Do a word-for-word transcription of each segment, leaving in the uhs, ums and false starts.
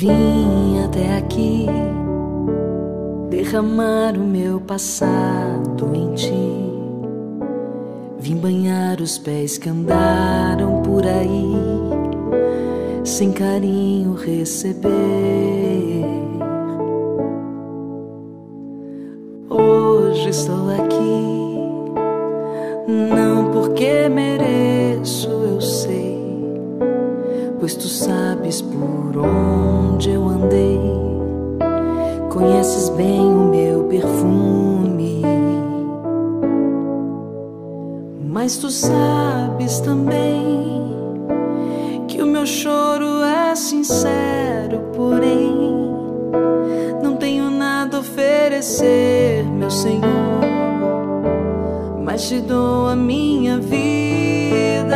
Vim até aqui derramar o meu passado em ti. Vim banhar os pés que andaram por aí, sem carinho receber. Hoje estou aqui, não porque mereço, eu sei, pois tu sabes por onde eu andei, conheces bem o meu perfume. Mas tu sabes também que o meu choro é sincero, porém não tenho nada a oferecer, meu Senhor, mas te dou a minha vida.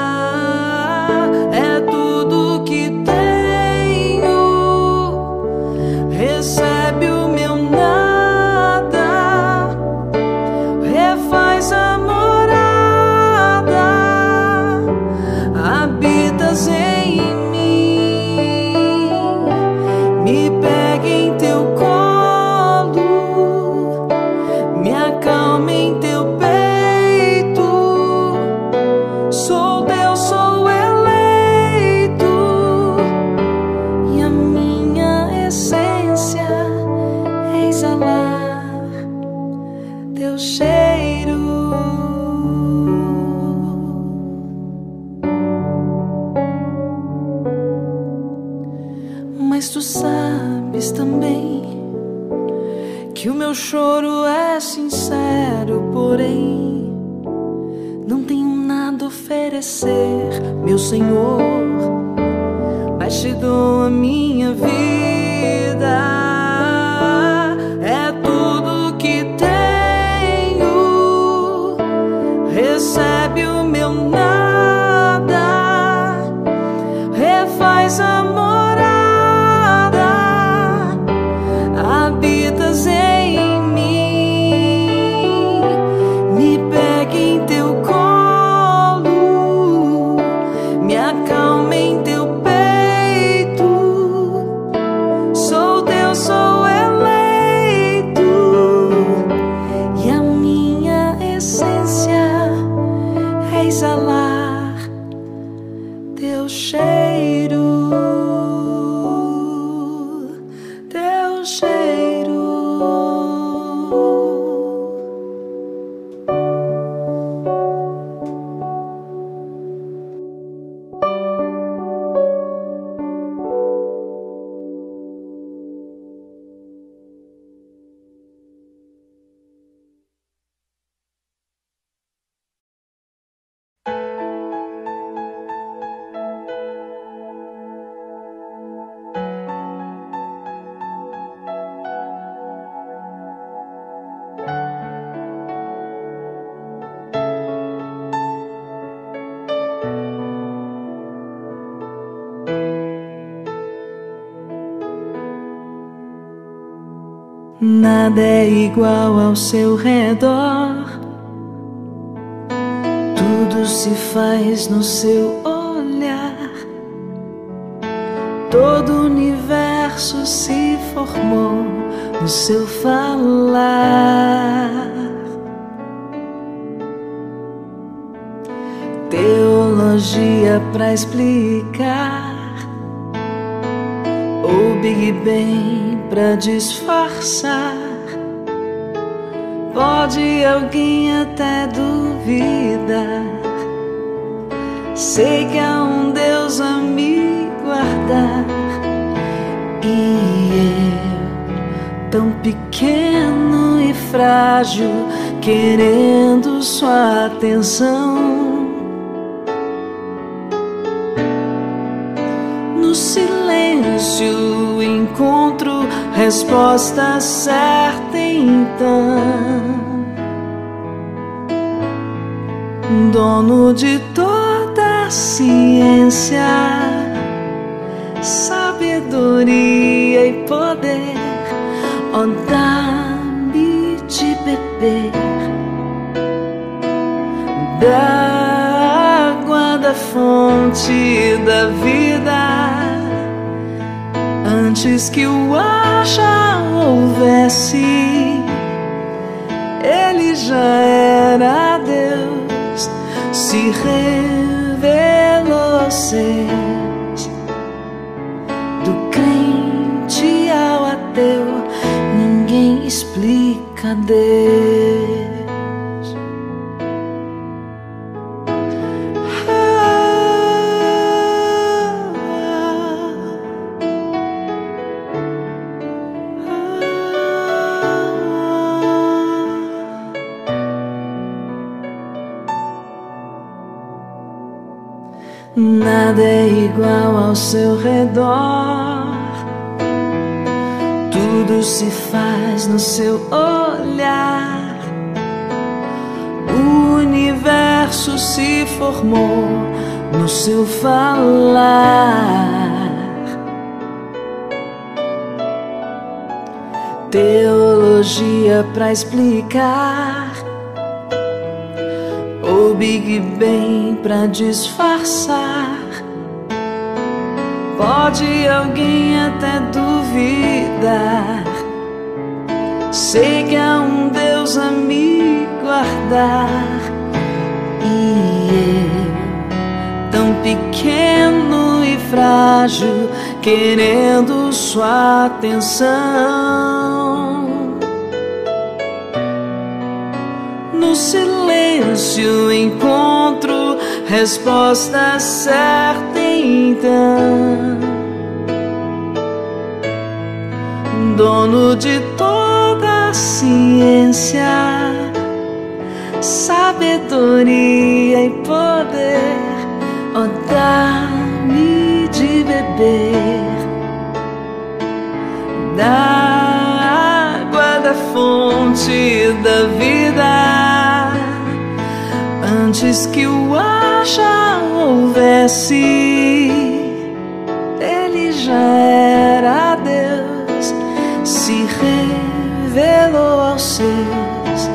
É tudo que tenho, recebe o meu nada, refaz a morada, habitas em mim, me pega em teu colo, me acalma em teu peito. Sou teu, sou eleito, e a minha essência é exalar teu cheiro. Mas tu sabes também que o meu choro é sincero, porém não tenho nada a oferecer, meu Senhor, mas te dou a minha vida. É tudo que tenho, recebe o meu nada, refaz a morada, habitas em mim, me pega em teu colo, me acalma em teu peito. Sou teu, sou eleito, e a minha essência é exalar teu cheiro, teu cheiro. Nada é igual ao seu redor, tudo se faz no seu olhar, todo o universo se formou no seu falar. Teologia pra explicar, ou Big Bang pra disfarçar. Pode alguém até duvidar, sei que há um Deus a me guardar, e eu, tão pequeno e frágil, querendo sua atenção. No silêncio encontro resposta certa, então. Dono de toda a ciência, sabedoria e poder, ó, dá-me de beber da água da fonte da vida. Antes que o ar já houvesse, Ele já era Deus, se revelou aos seus. Do crente ao ateu, ninguém explica Deus. Nada é igual ao seu redor, tudo se faz no seu olhar. O universo se formou no seu falar. Teologia pra explicar, ou Big Bang pra disfarçar. Pode alguém até duvidar, sei que há um Deus a me guardar. E eu, tão pequeno e frágil, querendo sua atenção. No silêncio encontro resposta certa então. Dono de toda a ciência, sabedoria e poder, ó, dá-me de beber da água da fonte da vida. Antes que o ar já houvesse, Ele já era Deus, se revelou aos seus.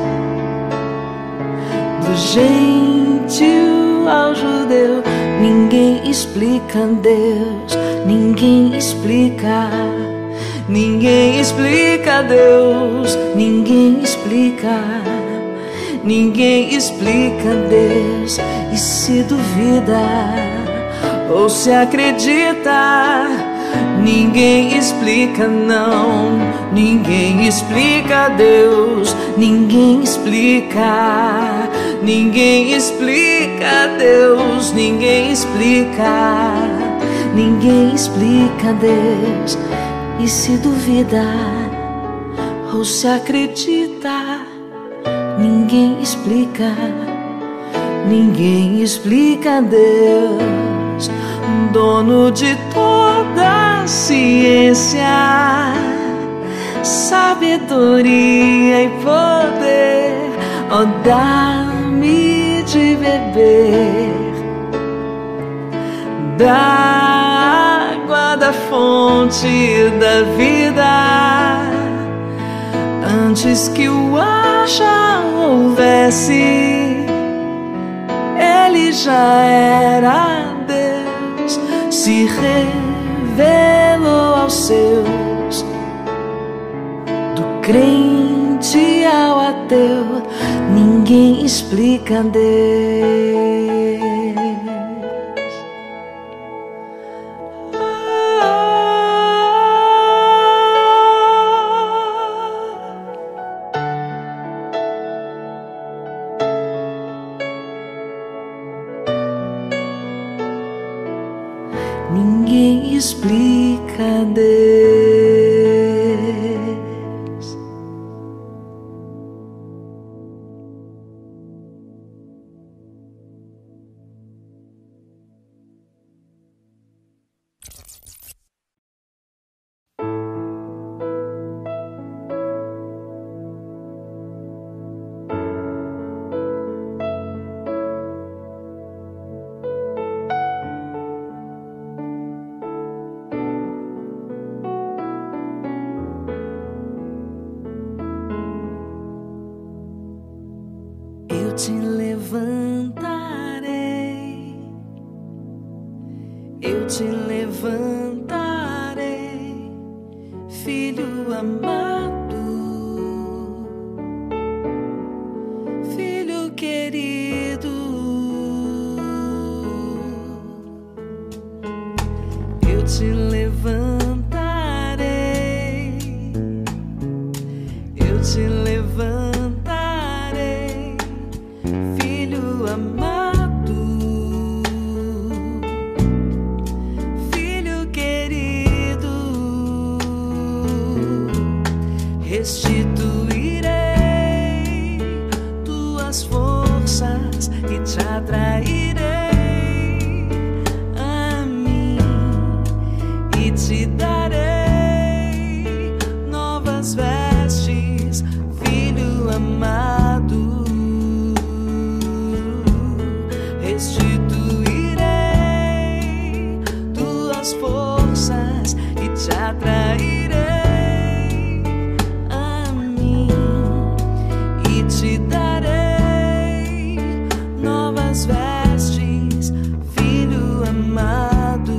Do gentil ao judeu, ninguém explica Deus, ninguém explica. Ninguém explica Deus, ninguém explica. Ninguém explica Deus. E se duvida ou se acredita, ninguém explica não. Ninguém explica Deus, ninguém explica. Ninguém explica Deus, ninguém explica. Ninguém explica Deus. E se duvida ou se acredita, ninguém explica. Ninguém explica Deus, dono de toda a ciência, sabedoria e poder, ó, dá-me de beber da água da fonte da vida. Antes que o ar já houvesse, Ele já era Deus, se revelou aos seus. Do crente ao ateu, ninguém explica Deus. Ninguém explica Deus. Eu te levantarei, eu te levantarei, amado, filho querido, eu te levantarei, eu te levantarei, filho amado, filho querido, restituirei tuas forças e te atrairei a mim e te darei novas vestes, filho amado, restituirei tuas forças e te atrairei a mim e te darei novas vestes, filho amado.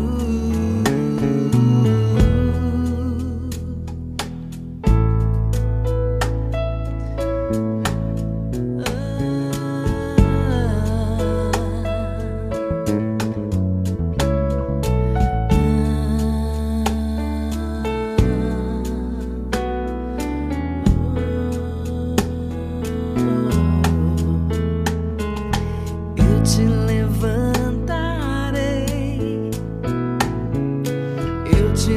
Eu te levantarei, eu te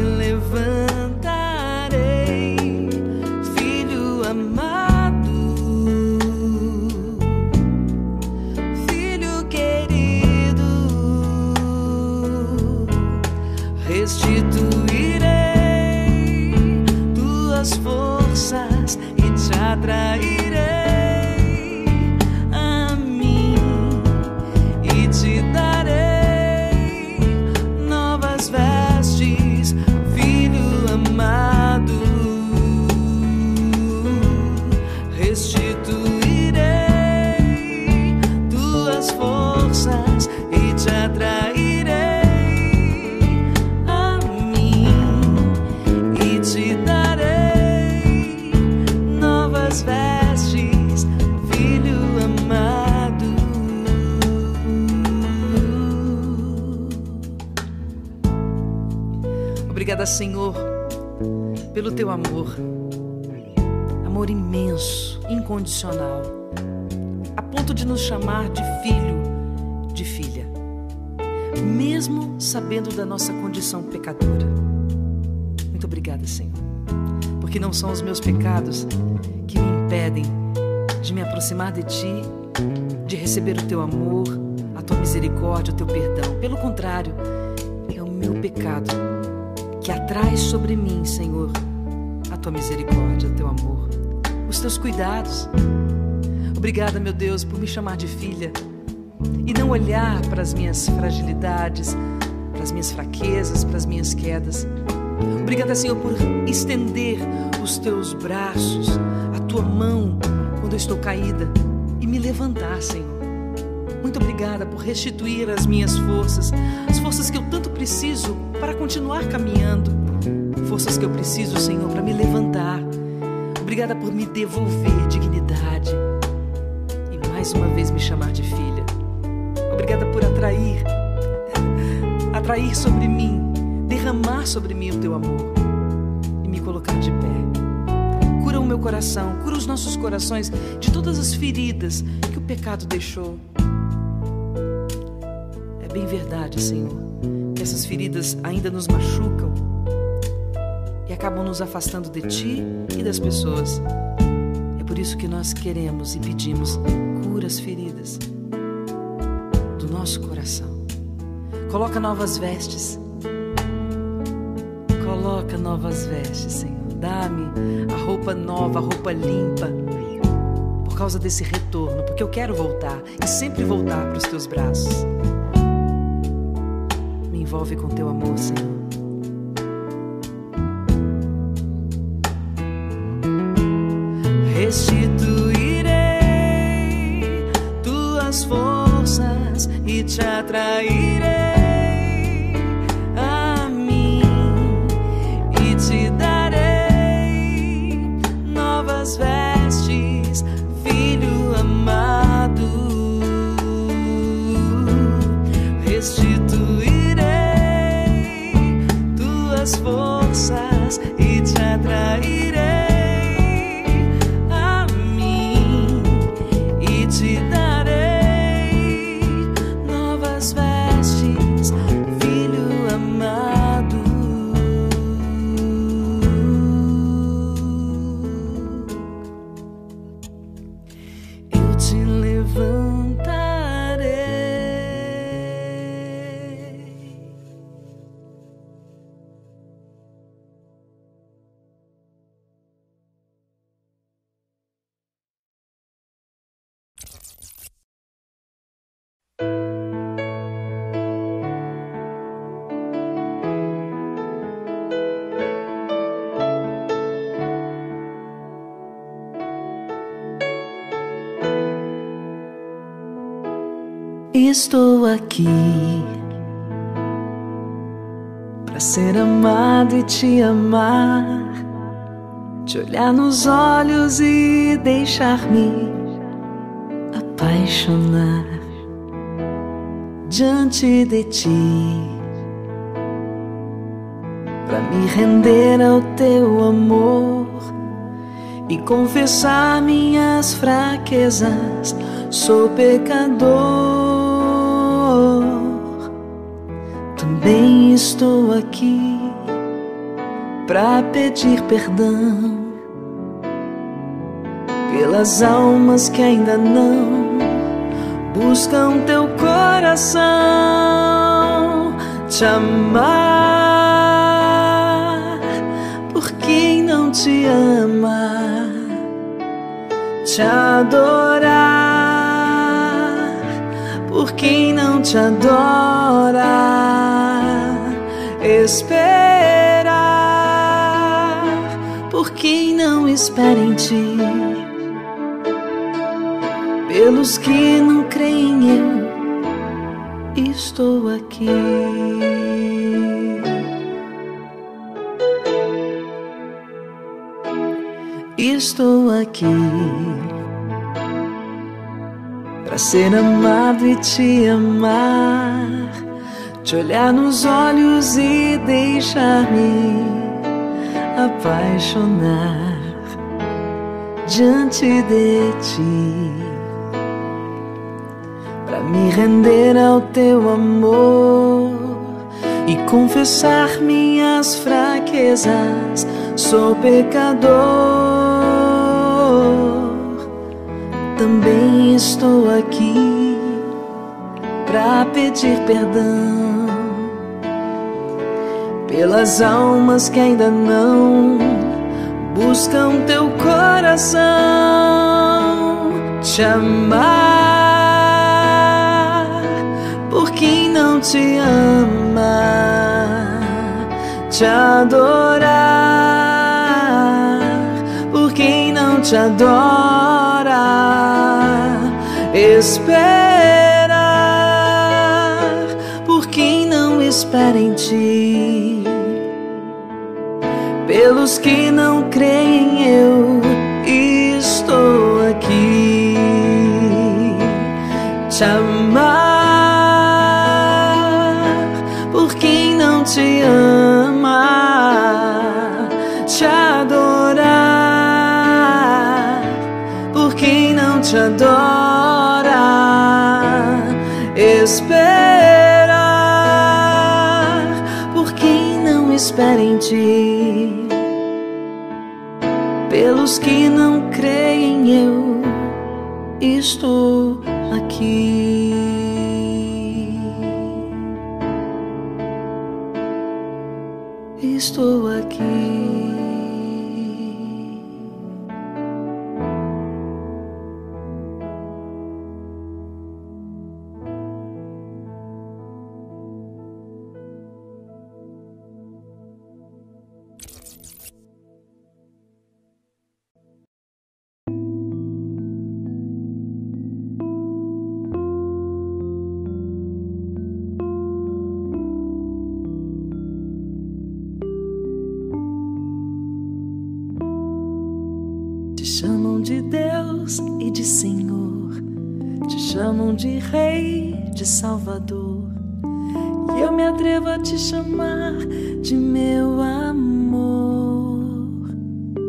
levantarei, filho amado, filho querido, restituirei tuas forças e te atrairei a mim e te darei novas vestes, filho amado, restituirei tuas forças e te atrairei a mim e te darei novas vestes, filho amado. Obrigada, Senhor, pelo teu amor, amor imenso, incondicional, a ponto de nos chamar de filho, de filha, mesmo sabendo da nossa condição pecadora. Muito obrigada, Senhor, porque não são os meus pecados que me impedem de me aproximar de Ti, de receber o Teu amor, a Tua misericórdia, o Teu perdão. Pelo contrário, é o meu pecado que atrai sobre mim, Senhor, a Tua misericórdia, o Teu amor, os Teus cuidados. Obrigada, meu Deus, por me chamar de filha e não olhar para as minhas fragilidades, para as minhas fraquezas, para as minhas quedas. Obrigada, Senhor, por estender os Teus braços, a Tua mão quando eu estou caída e me levantar, Senhor. Muito obrigada por restituir as minhas forças, as forças que eu tanto preciso para continuar caminhando, forças que eu preciso, Senhor, para me levantar. Obrigada por me devolver dignidade e mais uma vez me chamar de filha. Obrigada por atrair, atrair sobre mim, derramar sobre mim o Teu amor e me colocar de pé. Cura o meu coração, cura os nossos corações de todas as feridas que o pecado deixou. É bem verdade, Senhor, que essas feridas ainda nos machucam e acabam nos afastando de Ti e das pessoas. É por isso que nós queremos e pedimos: cura as feridas do nosso coração. Coloca novas vestes. Coloca novas vestes, Senhor. Dá-me a roupa nova, a roupa limpa, por causa desse retorno, porque eu quero voltar e sempre voltar para os Teus braços. Me envolve com Teu amor, Senhor. Restituirei Tuas forças e te atrairei a mim e te darei te levantarei. Estou aqui pra ser amado e te amar, te olhar nos olhos e deixar-me apaixonar diante de ti, pra me render ao teu amor e confessar minhas fraquezas. Sou pecador. Também estou aqui pra pedir perdão pelas almas que ainda não buscam teu coração. Te amar por quem não te ama, te adorar por quem não te adora, esperar por quem não espera em ti, pelos que não creem eu estou aqui. Estou aqui pra ser amado e te amar, te olhar nos olhos e deixar-me apaixonar diante de ti, pra me render ao teu amor e confessar minhas fraquezas. Sou pecador. Também estou aqui pra pedir perdão pelas almas que ainda não buscam teu coração. Te amar por quem não te ama, te adorar por quem não te adora, esperar por quem não espera em ti, pelos que não creem eu estou aqui. Te amar por quem não te ama, te adorar por quem não te adora, esperar por quem não espera em ti, pelos que não creem eu estou aqui. Estou aqui. Te chamam de Deus e de Senhor, te chamam de Rei, de Salvador, e eu me atrevo a te chamar de meu amor.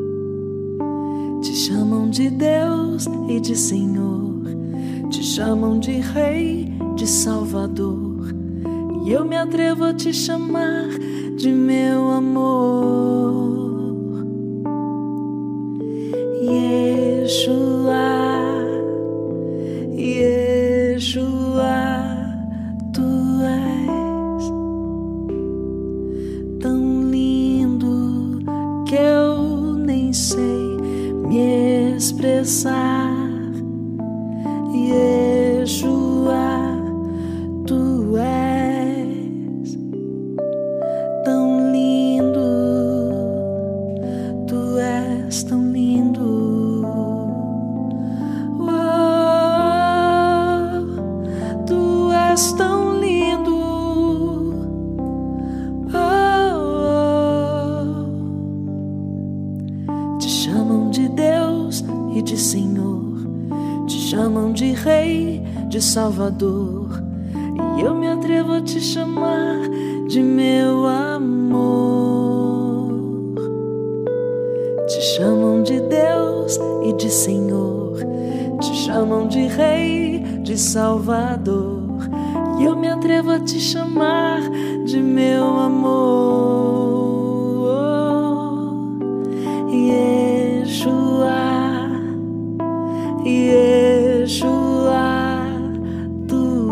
Te chamam de Deus e de Senhor, te chamam de Rei, de Salvador, e eu me atrevo a te chamar de meu amor. Yeshua, Yeshua, tu és tão lindo, tu és tão lindo. Oh, tu és tão lindo. Oh, te chamam de Deus e de Senhor, te chamam de Rei, de Salvador, e eu me atrevo a te chamar de meu amor. Te chamam de Deus e de Senhor, te chamam de Rei, de Salvador, e eu me atrevo a te chamar de meu amor. Yeshua, Yeshua, tu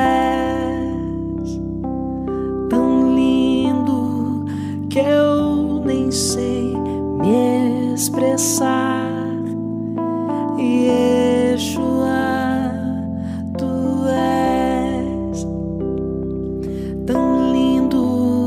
és tão lindo que eu nem sei me expressar. Yeshua, tu és tão lindo.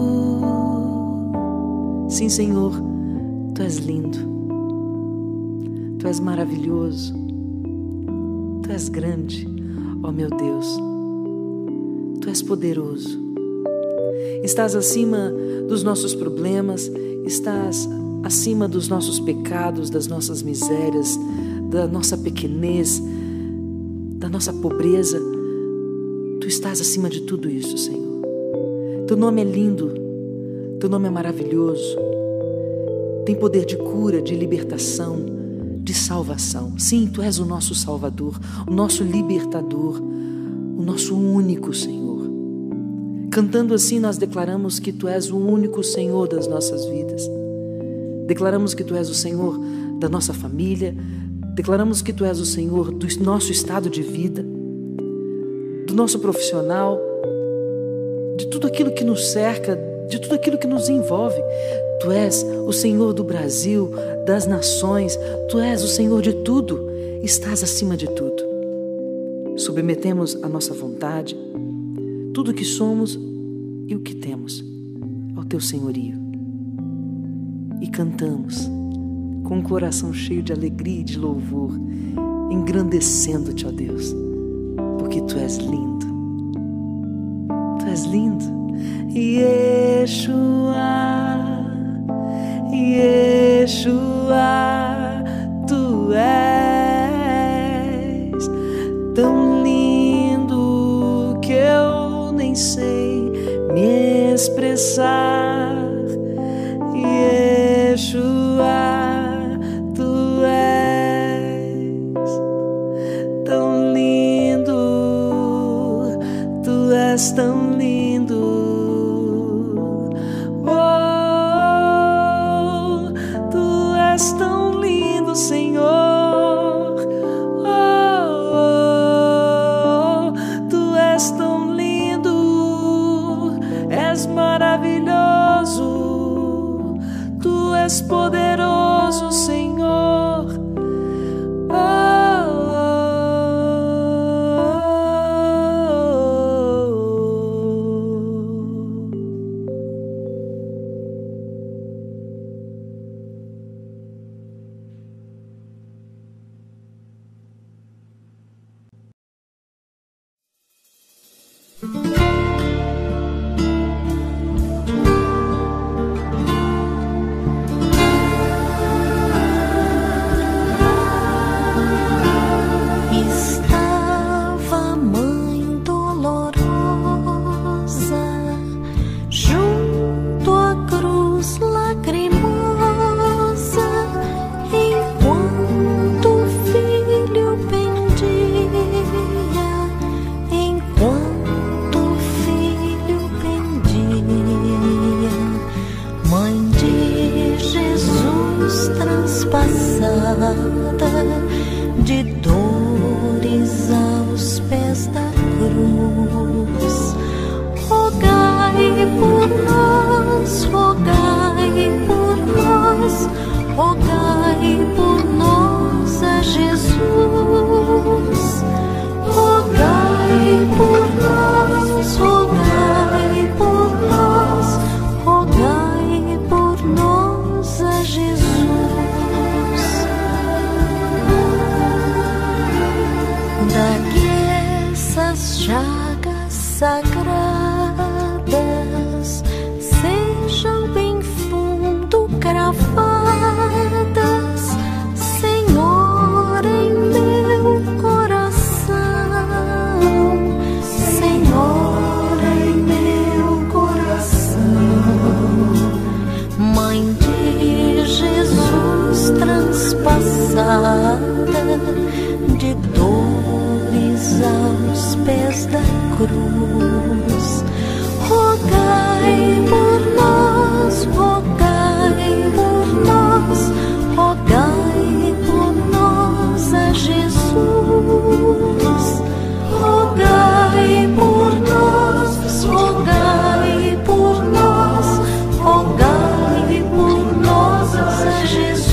Sim, Senhor, tu és lindo, tu és maravilhoso, tu és grande, ó meu Deus, tu és poderoso. Estás acima dos nossos problemas, estás acima dos nossos pecados, das nossas misérias, da nossa pequenez, da nossa pobreza. Tu estás acima de tudo isso, Senhor. Teu nome é lindo, teu nome é maravilhoso, tem poder de cura, de libertação, de salvação. Sim, tu és o nosso Salvador, o nosso libertador, o nosso único Senhor. Cantando assim, nós declaramos que tu és o único Senhor das nossas vidas. Declaramos que tu és o Senhor da nossa família. Declaramos que tu és o Senhor do nosso estado de vida, do nosso profissional, de tudo aquilo que nos cerca, de tudo aquilo que nos envolve. Tu és o Senhor do Brasil, das nações. Tu és o Senhor de tudo. Estás acima de tudo. Submetemos a nossa vontade, tudo o que somos e o que temos, ao teu senhorio. E cantamos com um coração cheio de alegria e de louvor, engrandecendo-te, ó Deus, porque tu és lindo. Tu és lindo. Yeshua, Yeshua, tu és tão lindo que eu nem sei me expressar. Yeshua, tu és tão lindo, tu és tão lindo. Oh, tu és tão lindo, Senhor. Oh, tu és tão lindo, és maravilhoso, tu és poderoso, Senhor. Oh, Ainda que essas chagas sagradas sejam bem fundo cravadas, Senhor, em meu coração, Senhor, em meu coração. Mãe de Jesus transpassada, de dores aos pés da cruz, rogai por nós, rogai por nós, rogai por nós a Jesus. Rogai por nós, rogai por nós, rogai por nós a Jesus.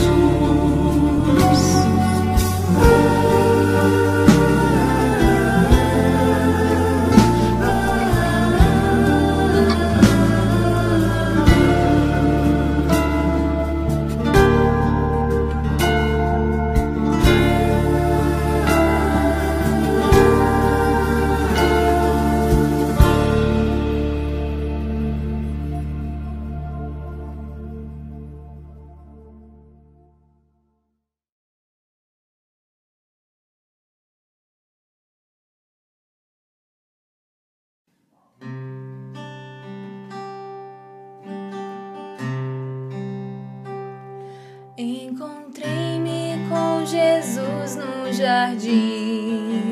Encontrei-me com Jesus no jardim.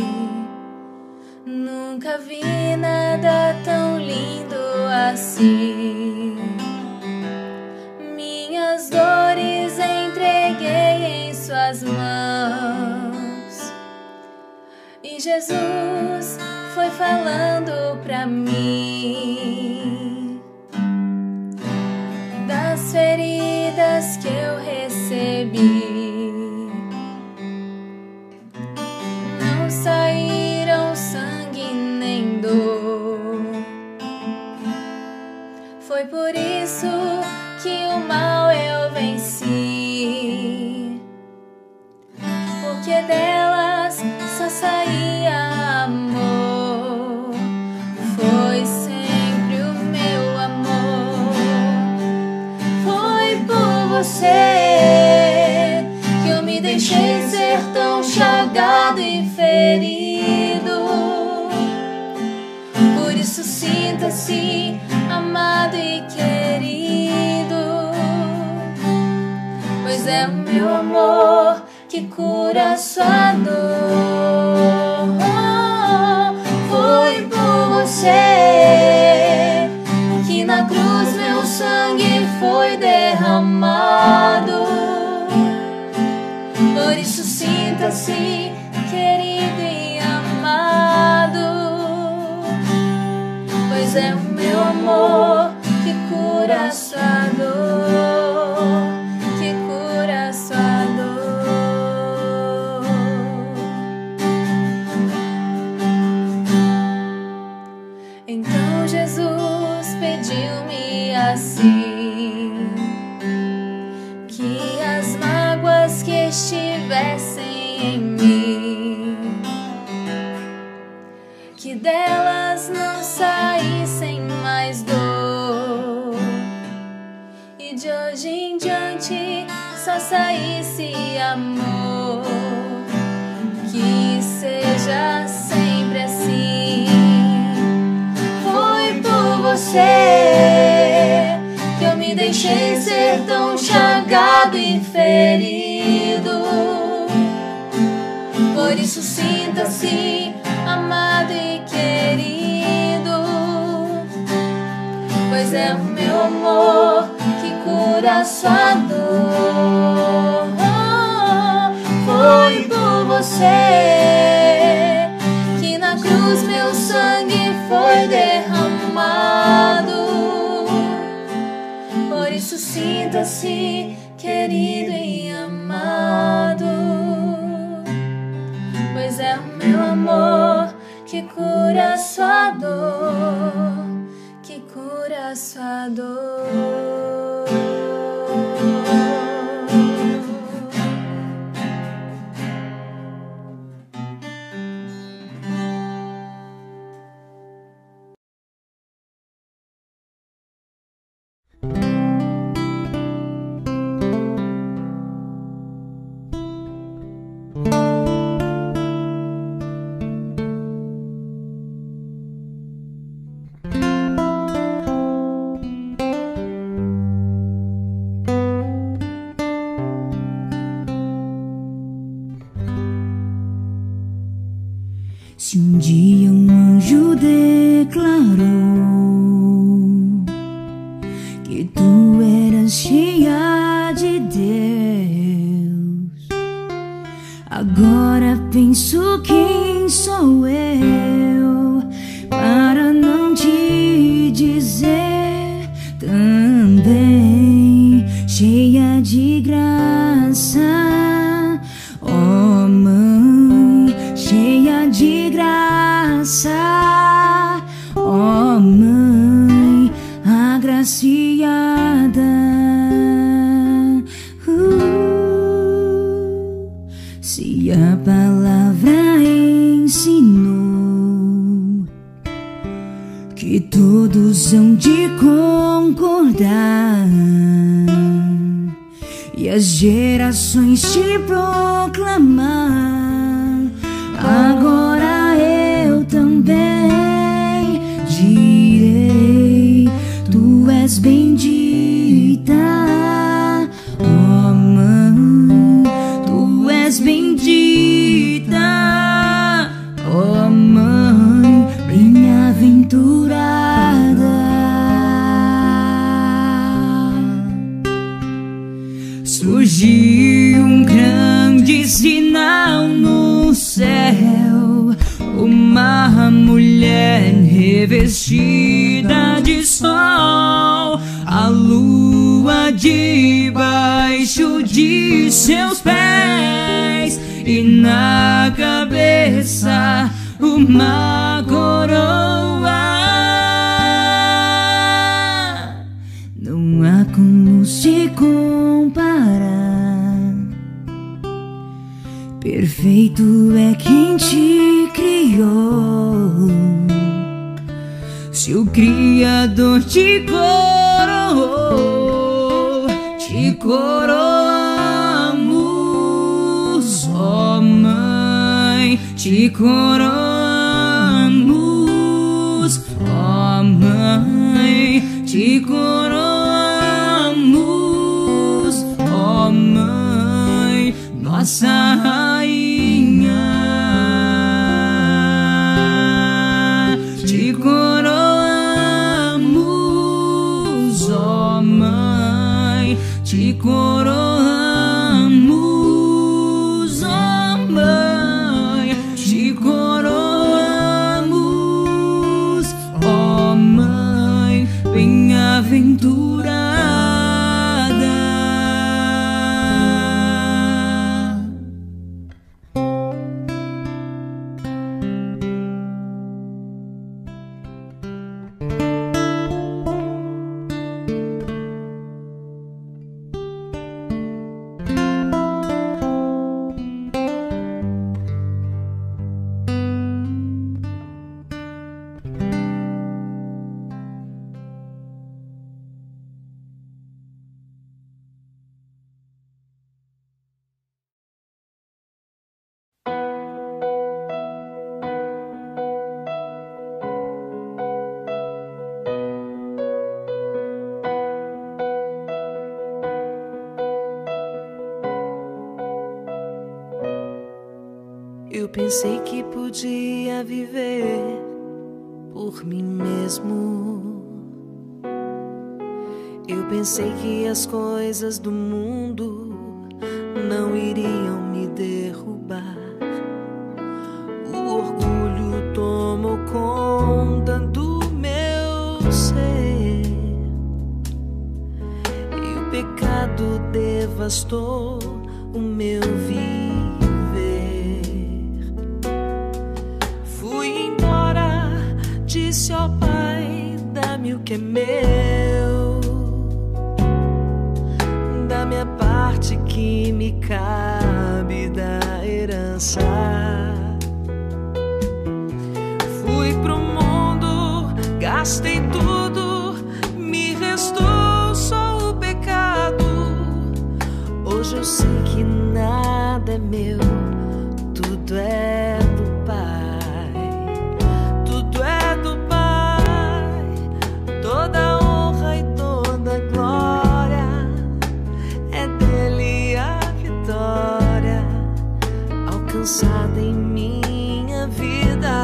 Nunca vi nada tão lindo assim. Minhas dores entreguei em suas mãos, e Jesus foi falando pra mim das feridas que eu recebi. Não saíram sangue nem dor. Foi por isso que o mal eu venci, porque delas só saía amor. Foi sempre o meu amor. Foi por você que eu me deixei ser tão chagado e ferido. Por isso sinta-se amado e querido, pois é o meu amor que cura sua dor. Foi por você que na cruz meu sangue foi derramado. Por isso sinta-se querido e amado, pois é o meu amor que cura sua dor, que cura sua dor. Então Jesus pediu-me assim, que as mágoas que estivessem em mim, que delas não saíssem mais dor, e de hoje em diante só saísse amor. Que seja sempre assim. Foi por você que eu me deixei ser tão chagado e ferido. Por isso sinta-se amado e querido, pois é o meu amor que cura sua dor. Foi por você que na cruz meu sangue foi derramado. Por isso sinta-se querido e amado, pois é o meu amor que cura sua dor, que cura sua dor. Se um dia um anjo declarou que tu eras cheia de Deus, agora penso quem sou eu para não te dizer também cheia de graça, ó mãe, cheia de graça, ó mãe agraciada. Uh, se a palavra ensinou que todos hão de concordar e as gerações te proclamar, agora eu também direi: tu és bendita, ó mãe, tu és bendita, ó mãe, bem-aventurada. Surgiu um grande sinal no céu, uma mulher revestida de sol, a lua debaixo de seus pés e na cabeça uma coroa. Não há como se comparar, perfeito é quem te criou. Se o Criador te coroou, te coroamos, ó mãe, te coroamos, ó mãe, te coroamos, ó mãe, nossa rainha. Te coroamos, ó mãe, te coroamos, ó mãe, te coroamos, ó mãe, bem-aventurada. Eu pensei que podia viver por mim mesmo. Eu pensei que as coisas do mundo não iriam me derrubar. O orgulho tomou conta do meu ser e o pecado devastou o meu viver. Disse, ó Pai, dá-me o que é meu, da minha parte que me cabe da herança. Fui pro mundo, gastei tudo, me restou só o pecado. Hoje eu sei que nada é meu, tudo é do Pai. Toda honra e toda glória é dele a vitória alcançada em minha vida.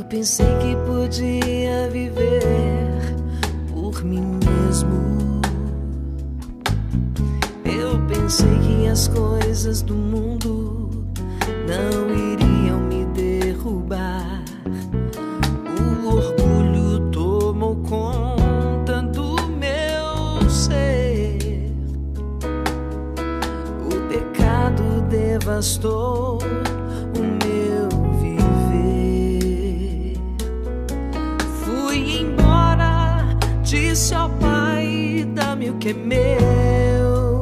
pensei que podia viver por mim mesmo. Eu pensei que as coisas do mundo não iriam me derrubar. O orgulho tomou conta do meu ser. O pecado devastou o meu viver. Fui embora, disse ao Pai: dá-me o que é meu,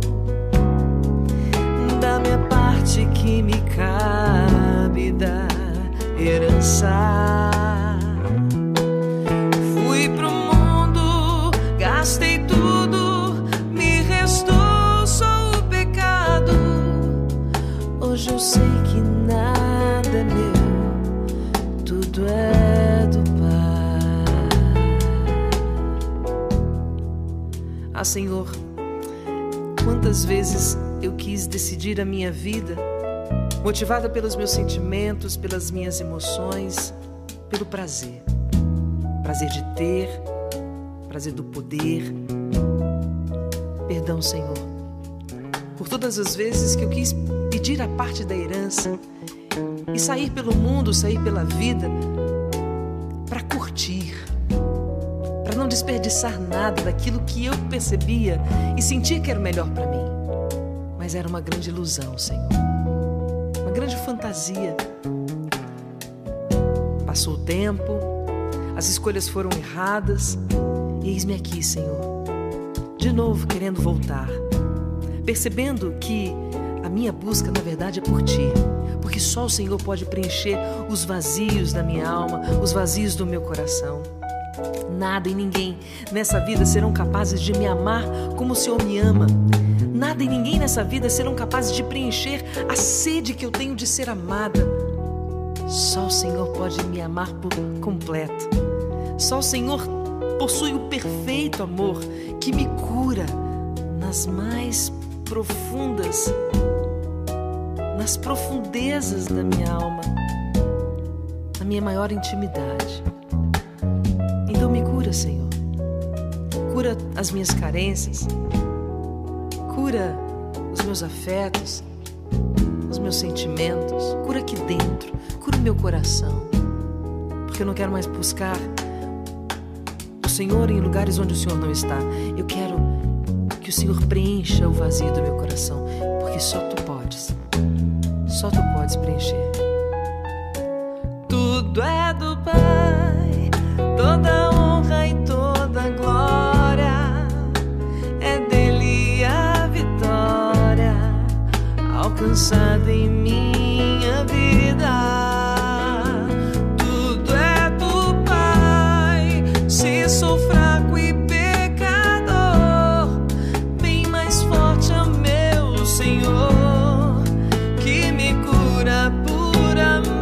dá-me a parte que me cabe da herança. Fui pro mundo, gastei tudo, me restou só o pecado. Hoje eu sei que nada é meu, tudo é do Pai. Ah, Senhor, quantas vezes eu quis decidir a minha vida motivada pelos meus sentimentos, pelas minhas emoções, pelo prazer. Prazer de ter, prazer do poder. Perdão, Senhor, por todas as vezes que eu quis pedir a parte da herança e sair pelo mundo, sair pela vida para curtir, para não desperdiçar nada daquilo que eu percebia e sentia que era o melhor para mim. Mas era uma grande ilusão, Senhor, uma grande fantasia. Passou o tempo, as escolhas foram erradas e eis-me aqui, Senhor, de novo querendo voltar, percebendo que a minha busca, na verdade, é por Ti, porque só o Senhor pode preencher os vazios da minha alma, os vazios do meu coração. Nada e ninguém nessa vida serão capazes de me amar como o Senhor me ama. Nada e ninguém nessa vida serão capazes de preencher a sede que eu tenho de ser amada. Só o Senhor pode me amar por completo. Só o Senhor possui o perfeito amor que me cura nas mais profundas, nas profundezas da minha alma, na minha maior intimidade. Então me cura, Senhor. Cura as minhas carências. Cura os meus afetos, os meus sentimentos. Cura aqui dentro. Cura o meu coração. Porque eu não quero mais buscar o Senhor em lugares onde o Senhor não está. Eu quero que o Senhor preencha o vazio do meu coração. Porque só Tu podes. Só Tu podes preencher. Tudo é do Pai, toda honra e toda glória é dele a vitória alcançada em minha vida. Tudo é do Pai. Se sou fraco e pecador, bem mais forte é o meu Senhor, que me cura por amor.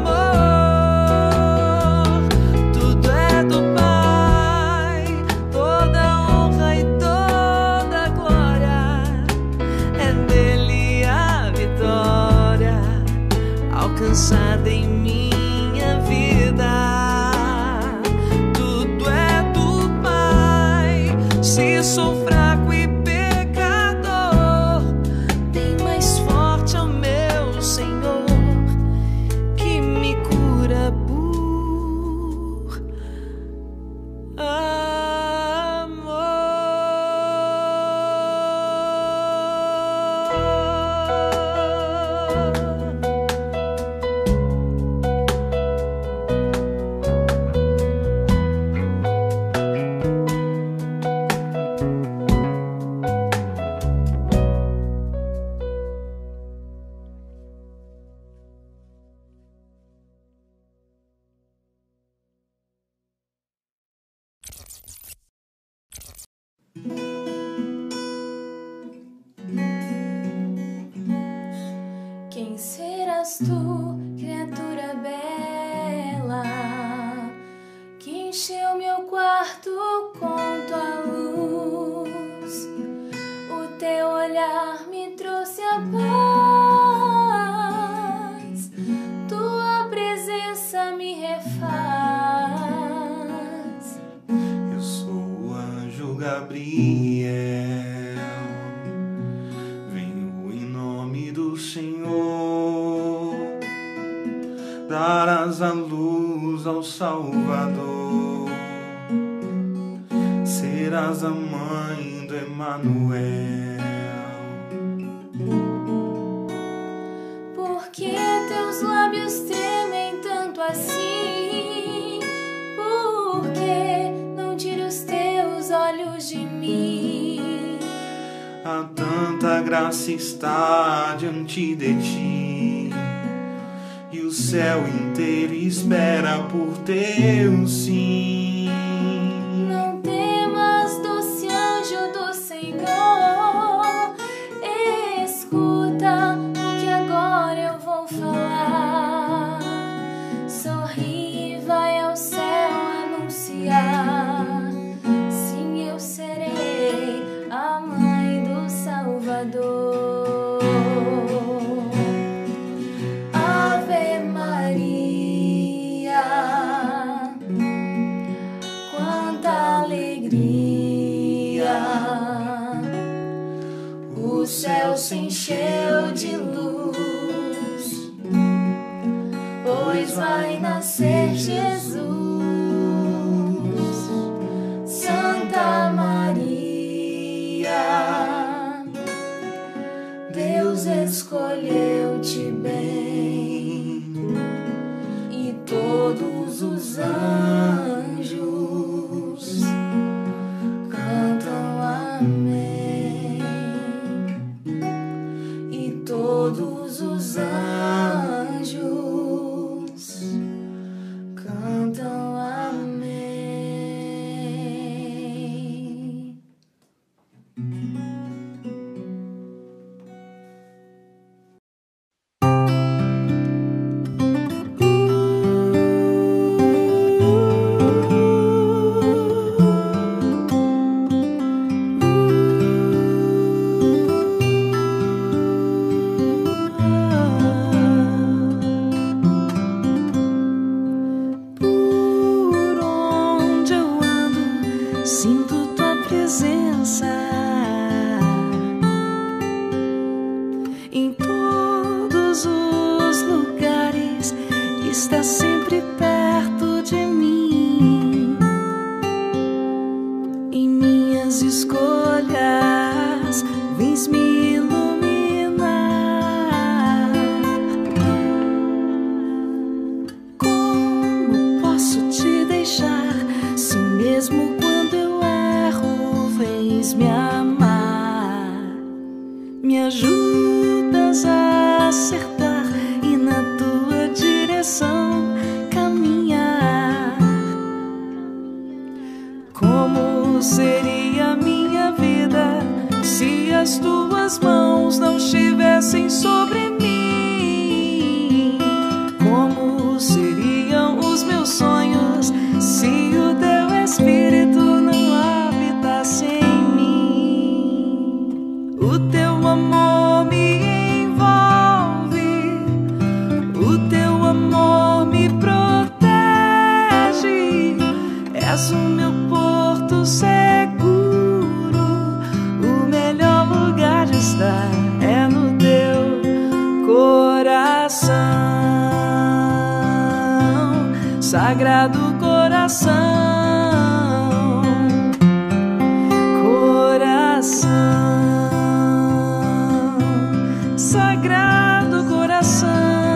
Alcançada em minha vida. Tudo é do Pai. Se sou fraco e pecador, bem mais forte é o meu Senhor, que me cura por amor. Quem serás tu, criatura bela, que encheu meu quarto com tua luz? O teu olhar me trouxe a paz, tua presença me refaz. Gabriel, venho em nome do Senhor, darás a luz ao Salvador, serás a mãe do Emanuel. Porque teus lábios tremem tanto assim? Porque não tira os teus olhos de mim? Há tanta graça está diante de ti, e o céu inteiro espera por teu sim. Não temas, doce anjo do Senhor, escuta o que agora eu vou falar. Sorri e vai ao céu anunciar. Sim, eu serei a mãe do Salvador. Ave Maria, quanta alegria! O céu se encheu de luz, pois vai nascer Jesus. Santa Maria, Deus escolheu-te bem, e todos os anjos cantam amém, e todos os anjos cantam amém. Por onde eu ando, sinto tua presença. Em todos os lugares, está sempre perto de mim. Em minhas escolhas, vens me iluminar. Como posso te deixar, se mesmo quando eu erro, vens me amar? Me ajudas a acertar e na tua direção caminhar. Como seria minha vida se as tuas mãos não estivessem sobre mim? Como seriam os meus sonhos se o teu Espírito não habitasse em mim? O teu amor me envolve, o teu amor me protege. És o meu porto seguro, o melhor lugar de estar é no teu coração, Sagrado Coração, coração, Sagrado Coração.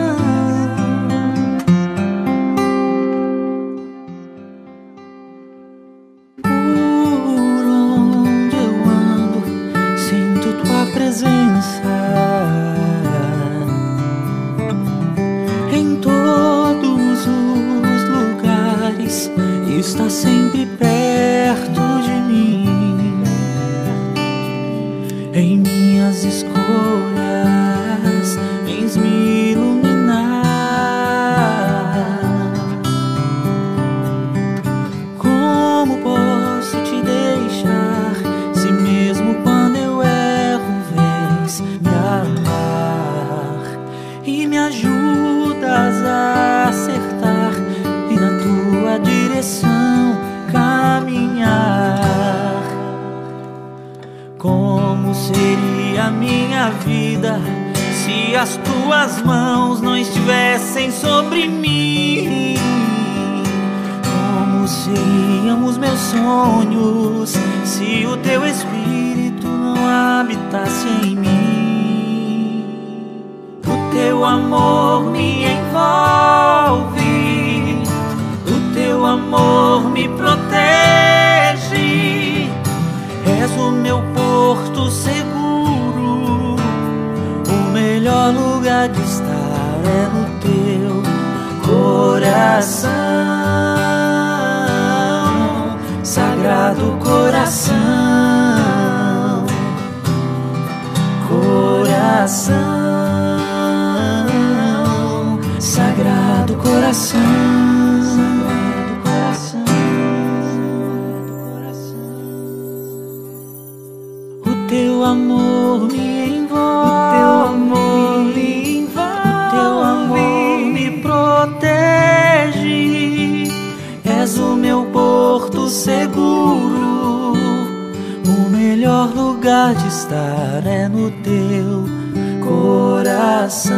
Por onde eu ando, sinto tua presença. Em todos os lugares, está sempre perto de mim. Em minhas escolhas, vens me iluminar. Como posso te deixar, se mesmo quando eu erro, vens me amar? E me ajudas a acertar e na tua direção caminhar. as tuas mãos não estivessem sobre mim, como seriam os meus sonhos se o teu Espírito não habitasse em mim? O teu amor me envolve, o teu amor me protege, és o meu porto seguro, o melhor lugar de estar é no teu coração, Sagrado Coração, coração, Sagrado Coração, Sagrado Coração, o teu amor me envolve, o teu amor me envolve, o teu amor me protege, és o meu porto seguro, o melhor lugar de estar é no teu coração,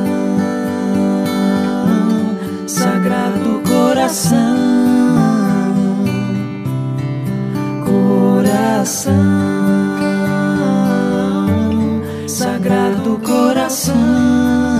Sagrado Coração, coração, Sagrado Coração.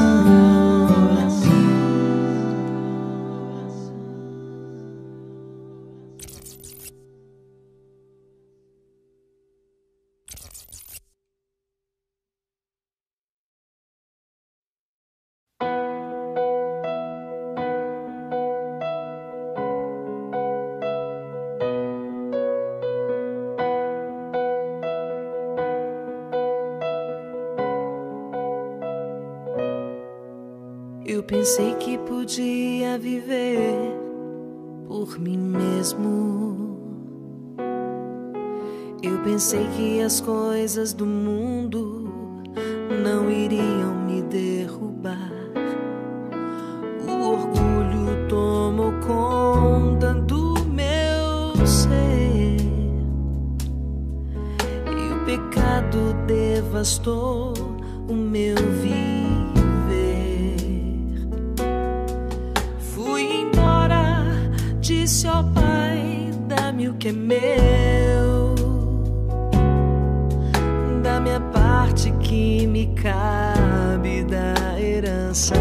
Eu pensei que podia viver por mim mesmo. Eu pensei que as coisas do mundo não iriam me derrubar. O orgulho tomou conta do meu ser e o pecado devastou o meu viver. Disse, ó Pai, dá-me o que é meu, da minha parte que me cabe da herança.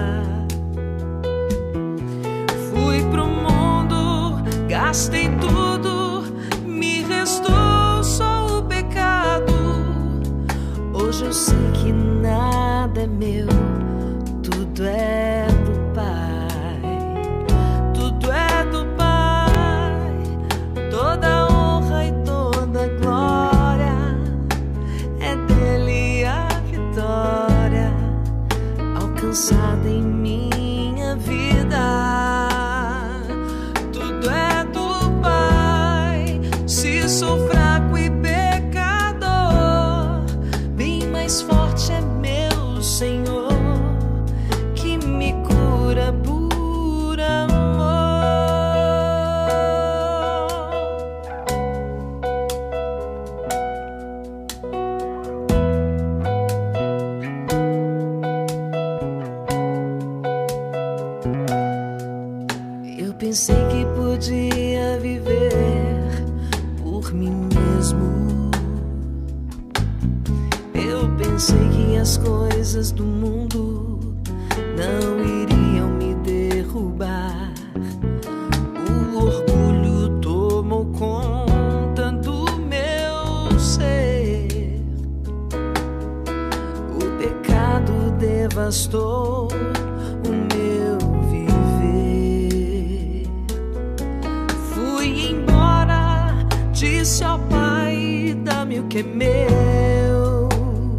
Fui pro mundo, gastei tudo, me restou só o pecado. Hoje eu sei que nada é meu, tudo é do Pai. Toda honra e toda glória é dele a vitória alcançada em minha vida. Tudo é do Pai. Se sou fraco e pecador, bem mais forte é meu Senhor que me cura por amor. Pensei que podia viver por mim mesmo. Eu pensei que as coisas do mundo não iriam me derrubar. O orgulho tomou conta do meu ser. O pecado devastou o meu disse, ó Pai, dá-me o que é meu,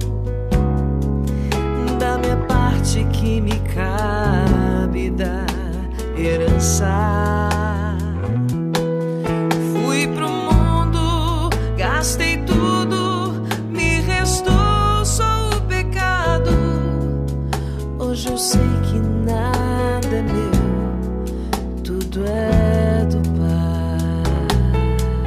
da minha parte que me cabe da herança. Fui pro mundo, gastei tudo, me restou só o pecado. Hoje eu sei que nada é meu, tudo é do Pai.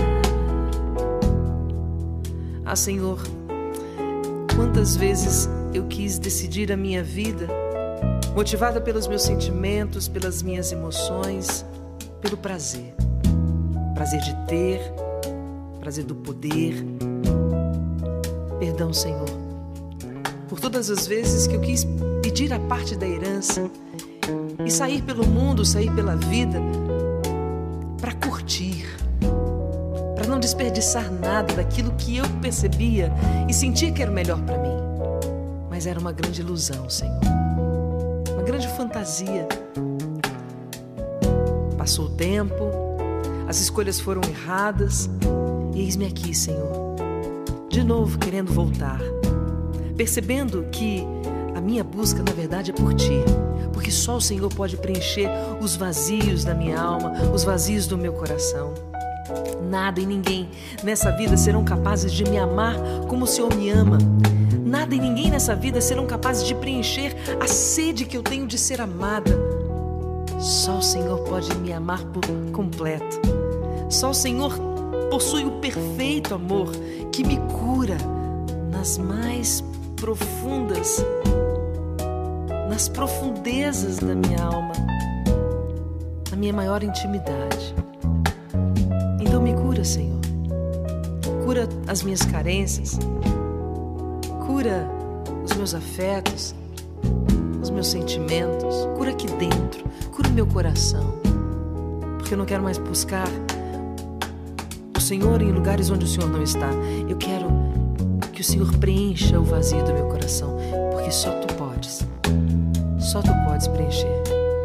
Ah, Senhor, quantas vezes eu quis decidir a minha vida, motivada pelos meus sentimentos, pelas minhas emoções, pelo prazer. Prazer de ter, prazer do poder. Perdão, Senhor, por todas as vezes que eu quis pedir a parte da herança e sair pelo mundo, sair pela vida para curtir, para não desperdiçar nada daquilo que eu percebia e sentia que era o melhor para mim. Mas era uma grande ilusão, Senhor, uma grande fantasia. Passou o tempo, as escolhas foram erradas e eis-me aqui, Senhor, de novo querendo voltar, percebendo que a minha busca, na verdade, é por Ti, porque só o Senhor pode preencher os vazios da minha alma, os vazios do meu coração. Nada e ninguém nessa vida serão capazes de me amar como o Senhor me ama. Nada e ninguém nessa vida serão capazes de preencher a sede que eu tenho de ser amada. Só o Senhor pode me amar por completo. Só o Senhor possui o perfeito amor que me cura nas mais profundas, nas profundezas da minha alma, na minha maior intimidade. Então me cura, Senhor. Cura as minhas carências. Cura os meus afetos, os meus sentimentos. Cura aqui dentro. Cura o meu coração. Porque eu não quero mais buscar o Senhor em lugares onde o Senhor não está. Eu quero que o Senhor preencha o vazio do meu coração. Porque só Tu podes. Só Tu podes preencher.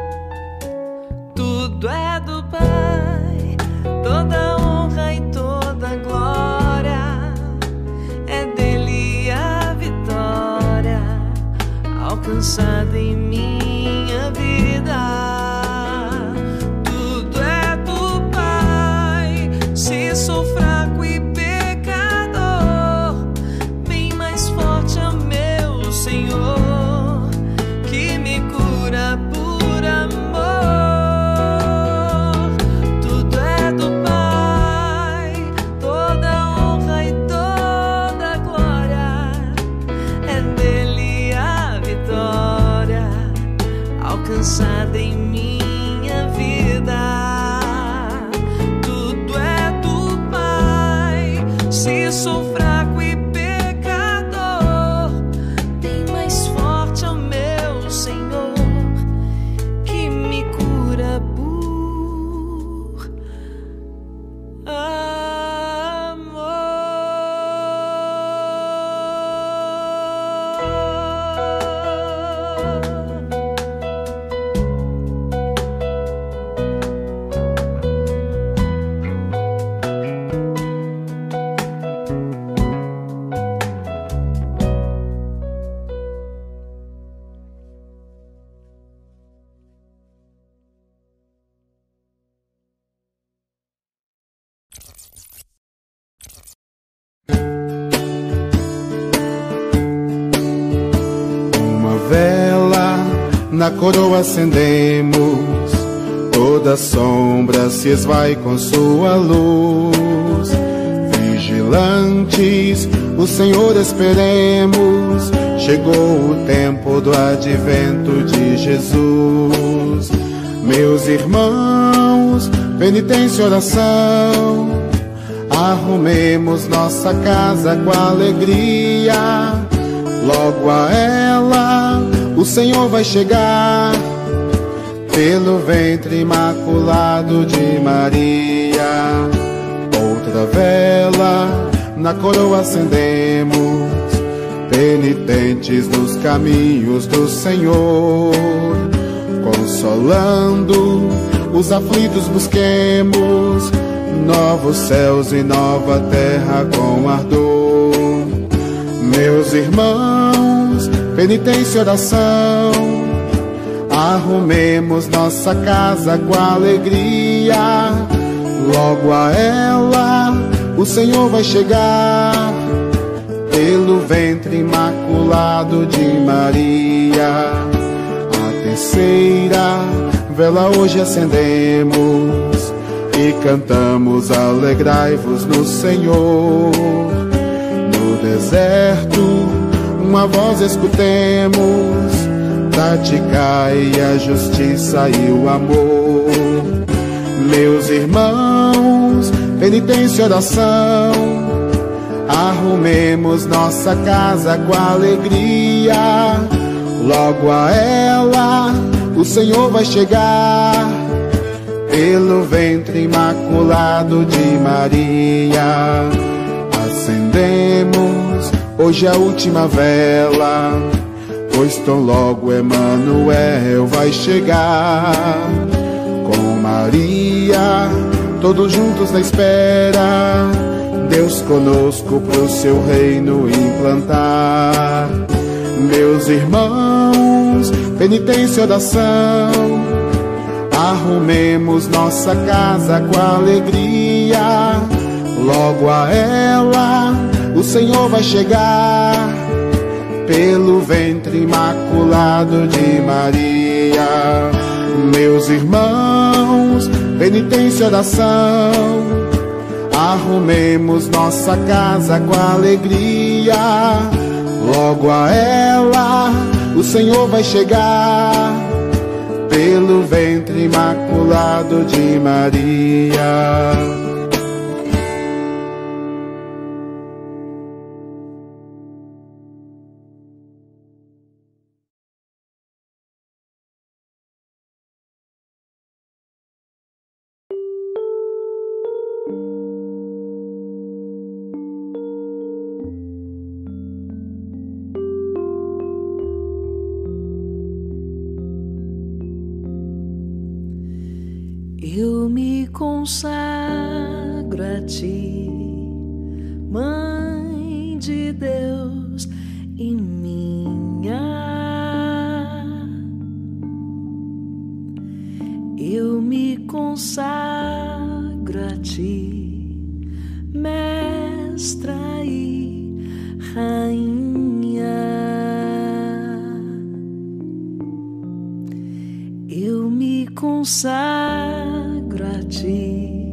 Tudo é do Pai, toda honra e toda glória, é dele a vitória alcançada em minha vida. Tudo é do Pai, se sou fraco e pecador, bem mais forte é o meu Senhor, que me cura por amor. Alcançada em minha vida. Tudo é do Pai, se sou fraco e pecador, bem mais forte é o meu Senhor, que me cura por amor. Na coroa acendemos, toda sombra se esvai com sua luz. Vigilantes, o Senhor esperemos, chegou o tempo do advento de Jesus. Meus irmãos, penitência e oração, arrumemos nossa casa com alegria. Logo a ela o Senhor vai chegar, pelo ventre imaculado de Maria. Outra vela na coroa acendemos, penitentes nos caminhos do Senhor. Consolando os aflitos busquemos, novos céus e nova terra com ardor. Meus irmãos, penitência e oração, arrumemos nossa casa com alegria. Logo a ela o Senhor vai chegar, pelo ventre imaculado de Maria. A terceira vela hoje acendemos e cantamos: alegrai-vos no Senhor. No deserto uma voz escutemos, praticai a justiça e o amor. Meus irmãos, penitência e oração, arrumemos nossa casa com alegria. Logo a ela o Senhor vai chegar, pelo ventre imaculado de Maria. Acendemos hoje a última vela, pois tão logo Emanuel vai chegar. Com Maria, todos juntos na espera, Deus conosco pro seu reino implantar. Meus irmãos, penitência e oração, arrumemos nossa casa com alegria. Logo a ela o Senhor vai chegar, pelo ventre imaculado de Maria. Meus irmãos, penitência e oração, arrumemos nossa casa com alegria. Logo a ela o Senhor vai chegar, pelo ventre imaculado de Maria. Eu me consagro a ti, Mãe de Deus e minha. Eu me consagro a ti, Mestra e Rainha. Eu me consagro a ti,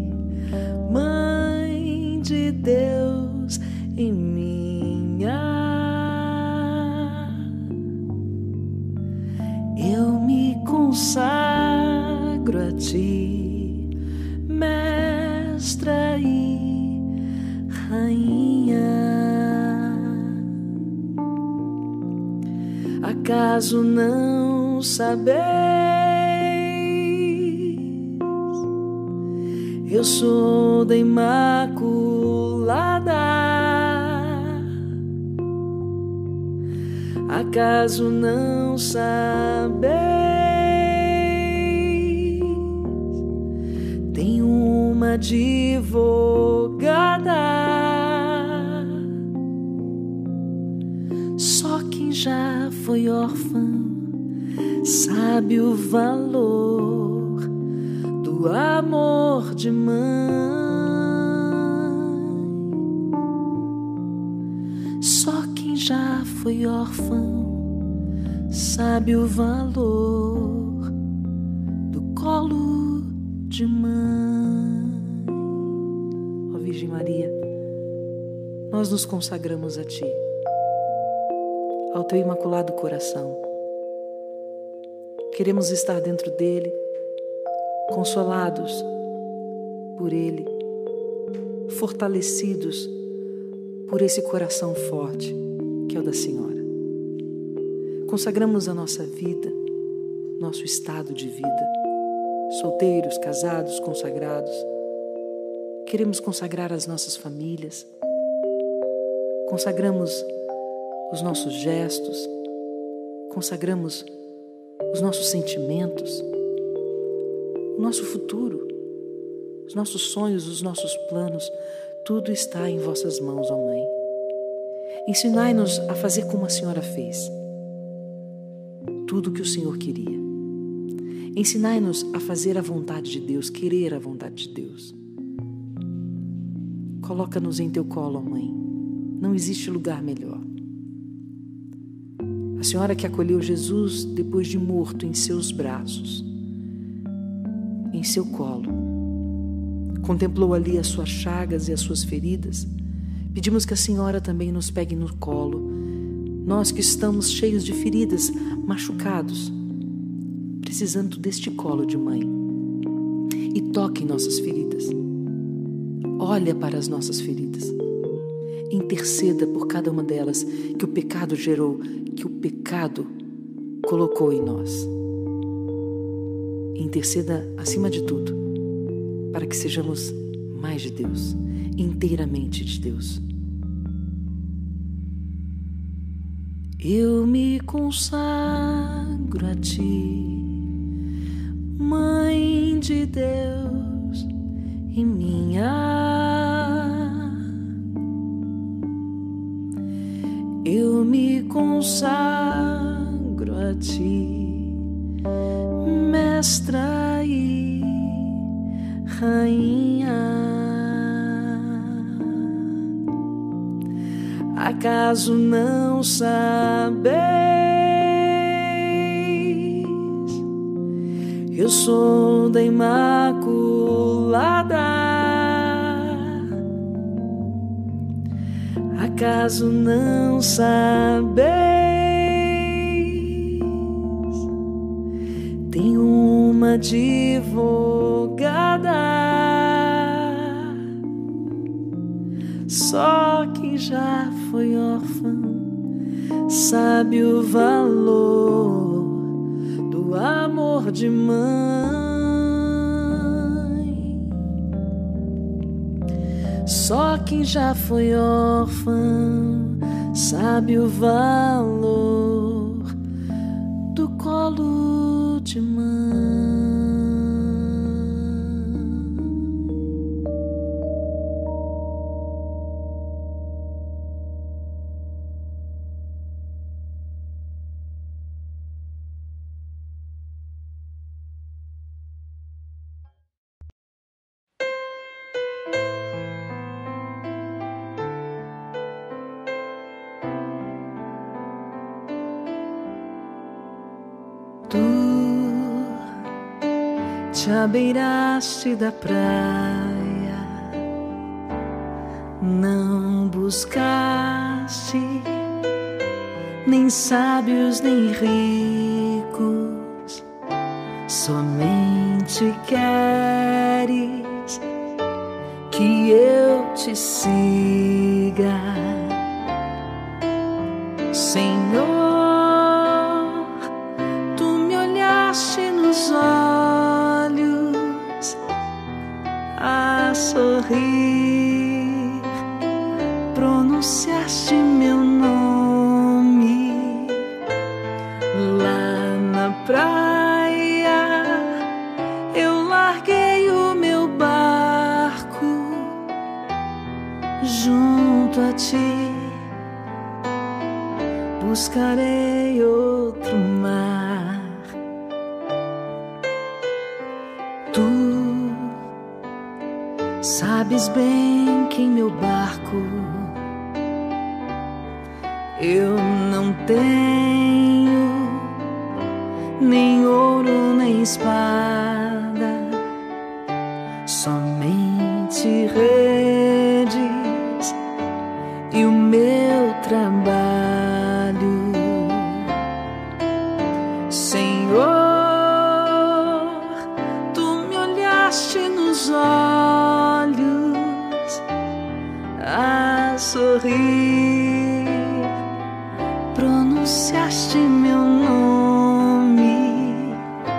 Mãe de Deus e minha. Eu me consagro a ti, Mestra e Rainha. Acaso não sabeis? Eu sou da Imaculada. Acaso não sabeis? Tenho uma advogada. Só quem já foi órfã sabe o valor do amor de mãe. Só quem já foi órfão sabe o valor do colo de mãe. Ó Virgem Maria, nós nos consagramos a Ti, ao Teu Imaculado Coração. Queremos estar dentro dele, consolados por Ele, fortalecidos por esse coração forte que é o da Senhora. Consagramos a nossa vida, nosso estado de vida, solteiros, casados, consagrados. Queremos consagrar as nossas famílias, consagramos os nossos gestos, consagramos os nossos sentimentos, o nosso futuro, os nossos sonhos, os nossos planos, tudo está em vossas mãos, ó Mãe. Ensinai-nos a fazer como a Senhora fez, tudo o que o Senhor queria. Ensinai-nos a fazer a vontade de Deus, querer a vontade de Deus. Coloca-nos em Teu colo, ó Mãe, não existe lugar melhor. A Senhora que acolheu Jesus depois de morto em seus braços, em seu colo, contemplou ali as suas chagas e as suas feridas. Pedimos que a Senhora também nos pegue no colo Nós que estamos cheios de feridas, machucados, precisando deste colo de mãe. E toque em nossas feridas. Olha para as nossas feridas. Interceda por cada uma delas que o pecado gerou, que o pecado colocou em nós. Interceda acima de tudo, para que sejamos mais de Deus, inteiramente de Deus. Eu me consagro a Ti, Mãe de Deus e minha. Eu me consagro a Ti, Mestra e Rainha. Acaso não sabeis? Eu sou da Imaculada. Acaso não sabeis? Tenho uma advogada. Só quem já foi órfão sabe o valor do amor de mãe. Só quem já foi órfão sabe o valor do colo de mãe. Tu te abeiraste da praia, não buscaste nem sábios nem ricos, somente queres que eu te siga, Senhor. Nos olhos a sorrir, pronunciaste meu nome lá na praia. Eu larguei o meu barco junto a ti, buscarei outro mar. Tu sabes bem que em meu barco eu não tenho nem ouro nem espada, somente redes e o meu trabalho, Senhor. Nos olhos a sorrir, pronunciaste meu nome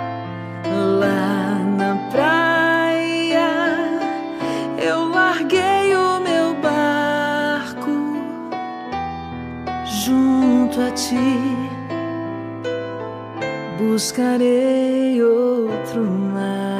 lá na praia. Eu larguei o meu barco junto a ti, buscarei outro mar.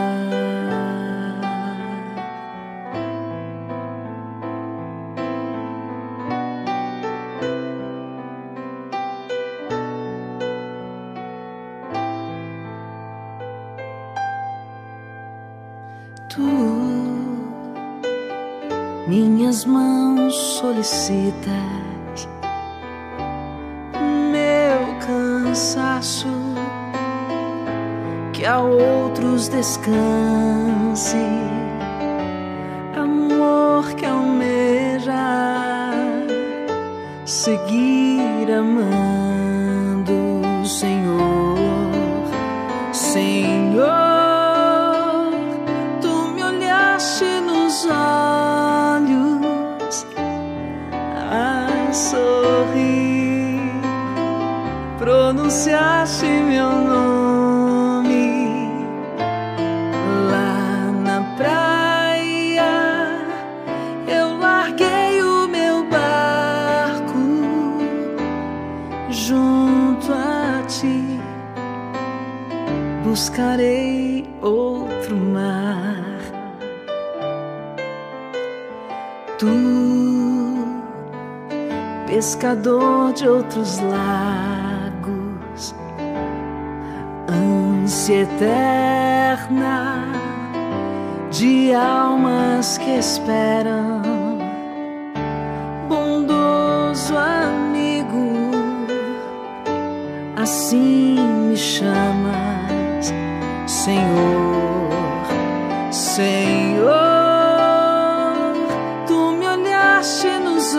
Tu, minhas mãos solicitas, meu cansaço, que a outros descanse, amor que almeja seguir amando, Senhor, Senhor. Tu me olhaste nos olhos a sorrir, pronunciaste meu nome lá na praia. Eu larguei o meu barco junto a ti, buscarei outro mar. Tu, pescador de outros lagos, ânsia eterna de almas que esperam, bondoso amigo, assim me chamas, Senhor, Senhor. Tu me olhaste nos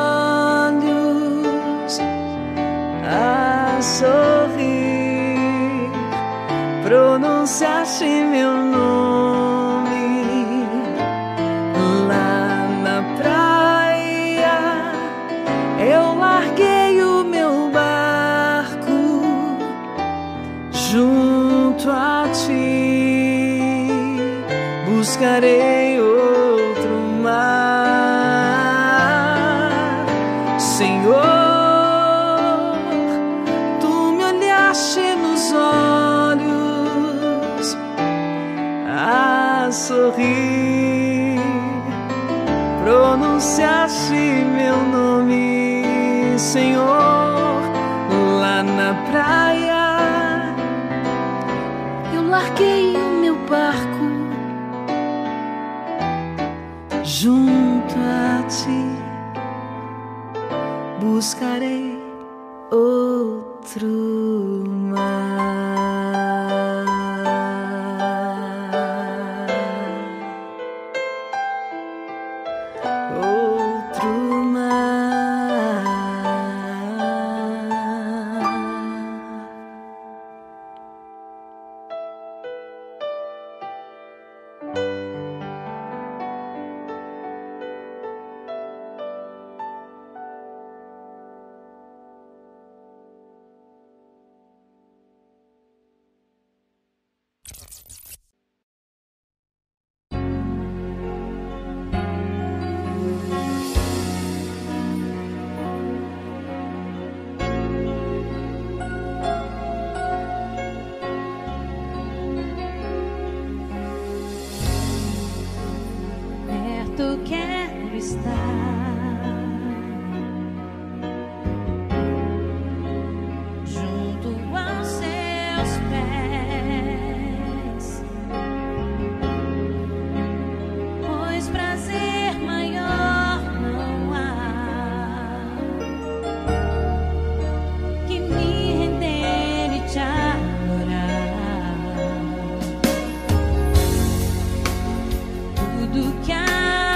olhos a sorrir, pronunciaste meu nome lá na praia. Eu larguei o meu barco junto a ti, buscarei outro mar, Senhor. Tu me olhaste nos olhos a sorrir, pronunciaste meu nome, Senhor, lá na praia. Eu larguei o meu barco junto a ti, buscarei outro mar. Outro mar. Perto quero estar, junto aos seus pés, pois prazer maior não há que me render e te adorar. Tudo que há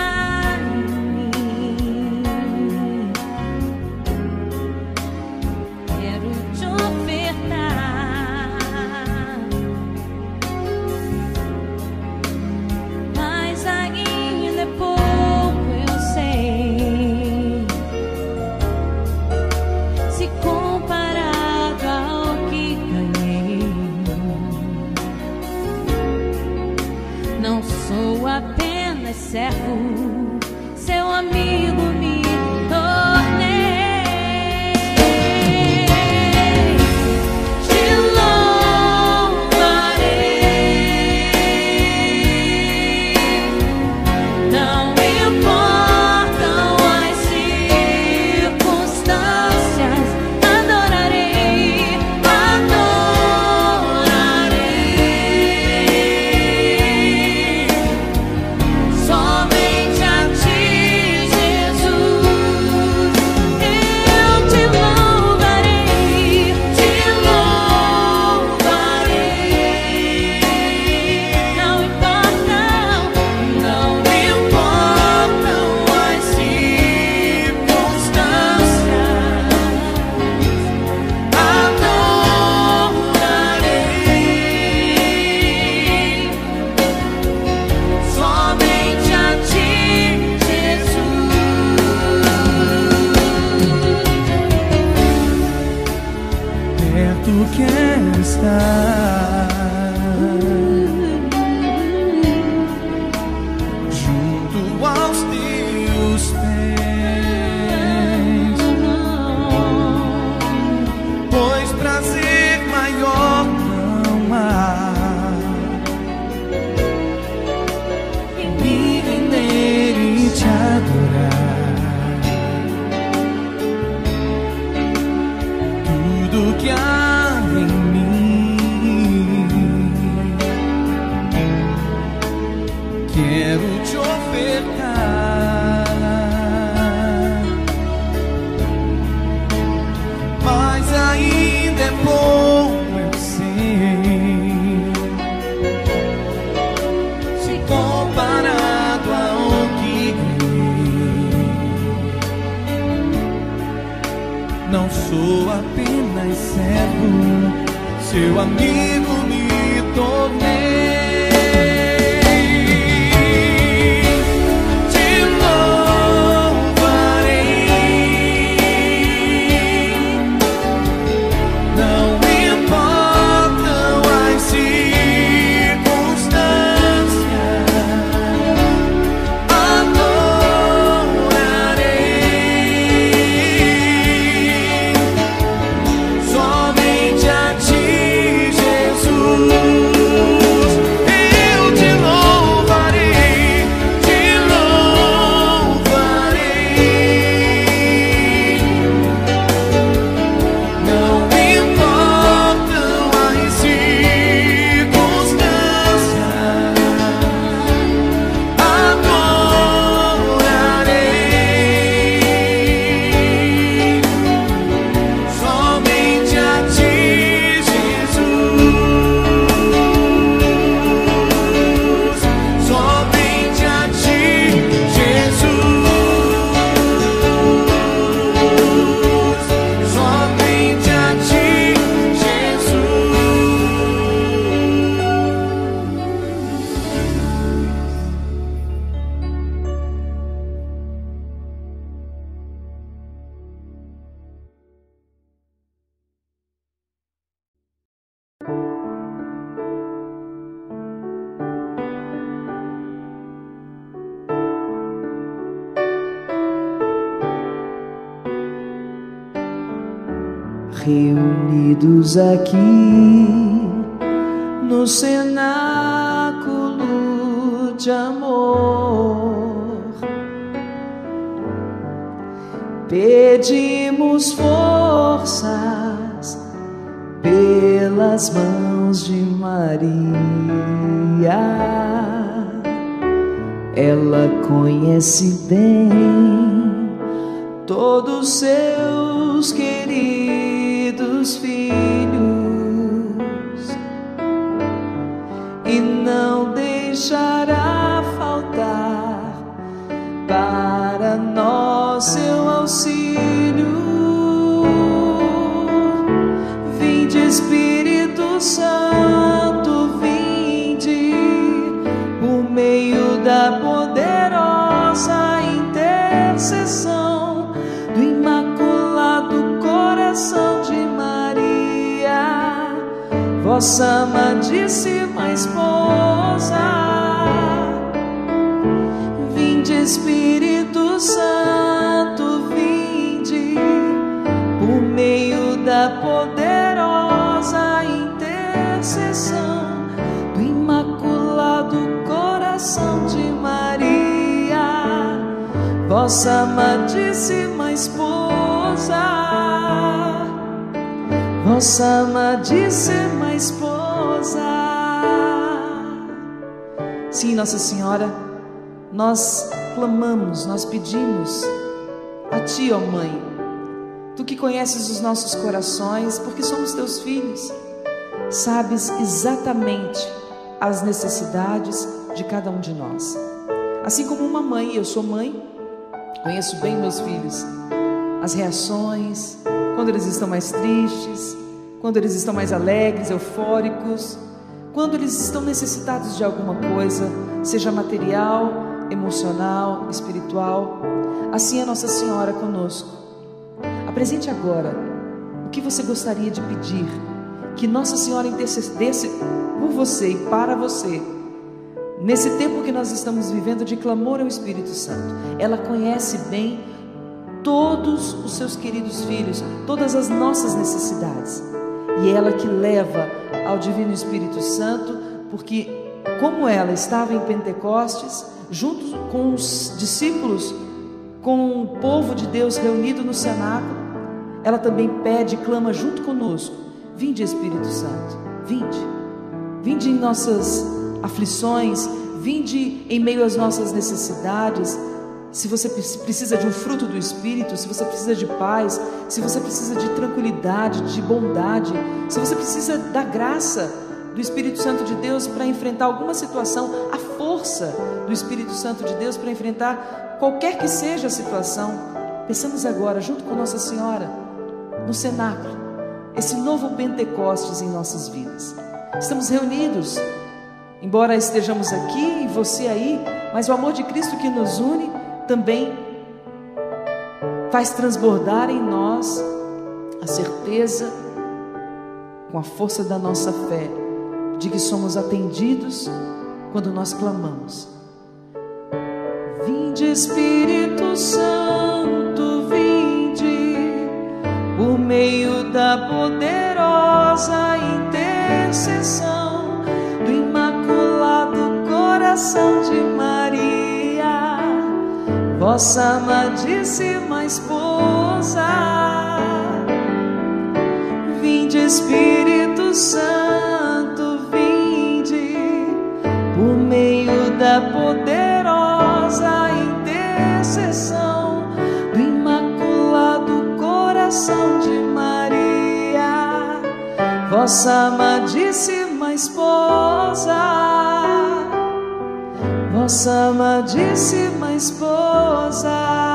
apenas servo, seu amigo me tornei. Te louvarei, não importam as circunstâncias, adorarei, adorarei. Somente a ti, Jesus. adorar. Tudo que há em mim quero te ofertar, mas ainda é bom eu sei, se comparado ao que ganhei. Não sou apenas servo, seu amigo me tornei. Reunidos aqui no cenáculo de amor, pedimos forças pelas mãos de Maria. Ela conhece bem todos seus queridos filhos e não deixará faltar para nós seu auxílio. Vinde, Espírito Santo, vinde por meio da poderosa intercessão do Imaculado Coração de Maria, vossa amadíssima esposa. Vinde, Espírito Santo, vinde por meio da poderosa intercessão do Imaculado Coração de Maria, vossa amadíssima esposa, vossa amadíssima esposa. Sim, Nossa Senhora, nós clamamos, nós pedimos a Ti, ó Mãe, Tu que conheces os nossos corações, porque somos Teus filhos, sabes exatamente as necessidades de cada um de nós. Assim como uma mãe, eu sou mãe, conheço bem meus filhos, as reações, quando eles estão mais tristes, quando eles estão mais alegres, eufóricos, quando eles estão necessitados de alguma coisa, seja material, emocional, espiritual. Assim é Nossa Senhora conosco. Apresente agora o que você gostaria de pedir que Nossa Senhora intercedesse por você e para você nesse tempo que nós estamos vivendo de clamor ao Espírito Santo. Ela conhece bem todos os seus queridos filhos, todas as nossas necessidades, e ela que leva ao Divino Espírito Santo, porque como ela estava em Pentecostes, junto com os discípulos, com o povo de Deus reunido no cenáculo, ela também pede e clama junto conosco: vinde, Espírito Santo, vinde, vinde em nossas aflições, vinde em meio às nossas necessidades. Se você precisa de um fruto do Espírito, se você precisa de paz, se você precisa de tranquilidade, de bondade, se você precisa da graça do Espírito Santo de Deus para enfrentar alguma situação, a força do Espírito Santo de Deus para enfrentar qualquer que seja a situação, pensamos agora, junto com Nossa Senhora, no cenáculo, esse novo Pentecostes em nossas vidas. Estamos reunidos, embora estejamos aqui e você aí, mas o amor de Cristo que nos une também faz transbordar em nós a certeza, com a força da nossa fé, de que somos atendidos quando nós clamamos: vinde, Espírito Santo, vinde, por meio da poderosa intercessão do Imaculado Coração de Maria, vossa amadíssima esposa. Vinde, Espírito Santo, vinde, por meio da poderosa intercessão do Imaculado Coração de Maria, vossa amadíssima esposa, vossa amadíssima esposa.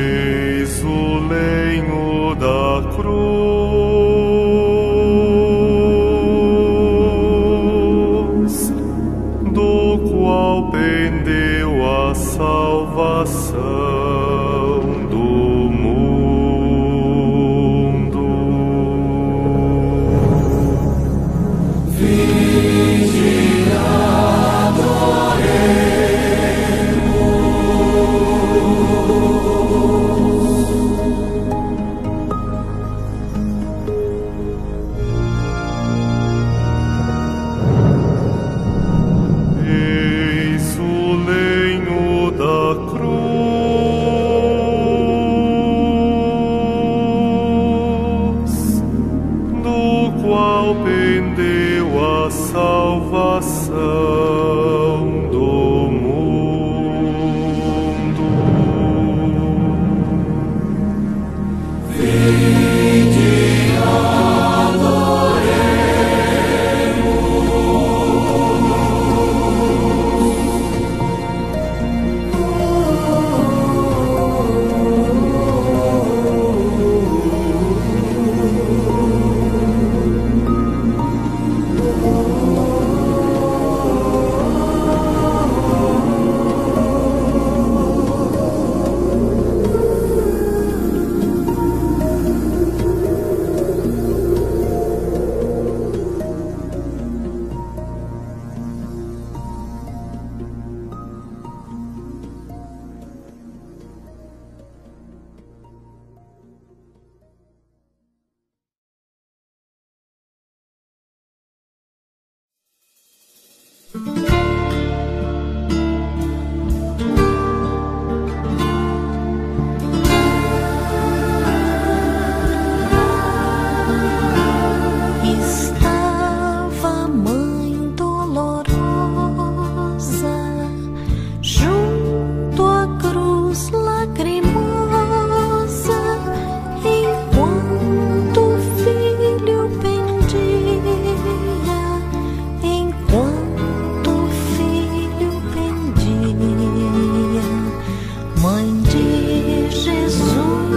Eis o lenho da cruz.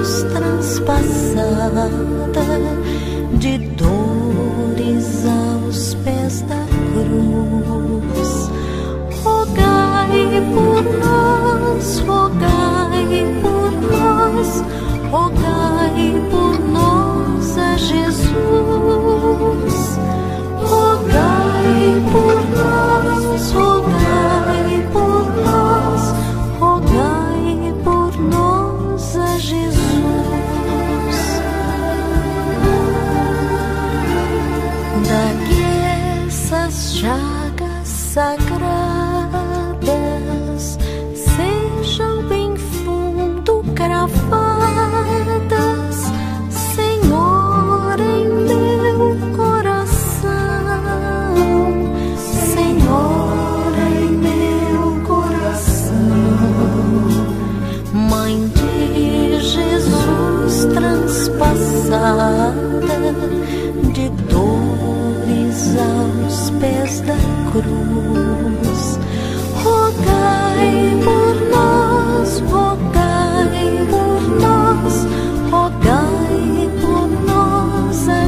Jesus, transpassada de dores aos pés da cruz. Rogai por nós, rogai por nós, rogai por nós a Jesus. Rogai por nós, rogai por nós, rogai por nós a Jesus. Daqui essas chagas sagradas sejam bem fundo cravadas, Senhor, em meu coração, Senhor, em meu coração. Mãe de Jesus, transpassada de dores aos pés da cruz, rogai por nós, rogai por nós, rogai por nós a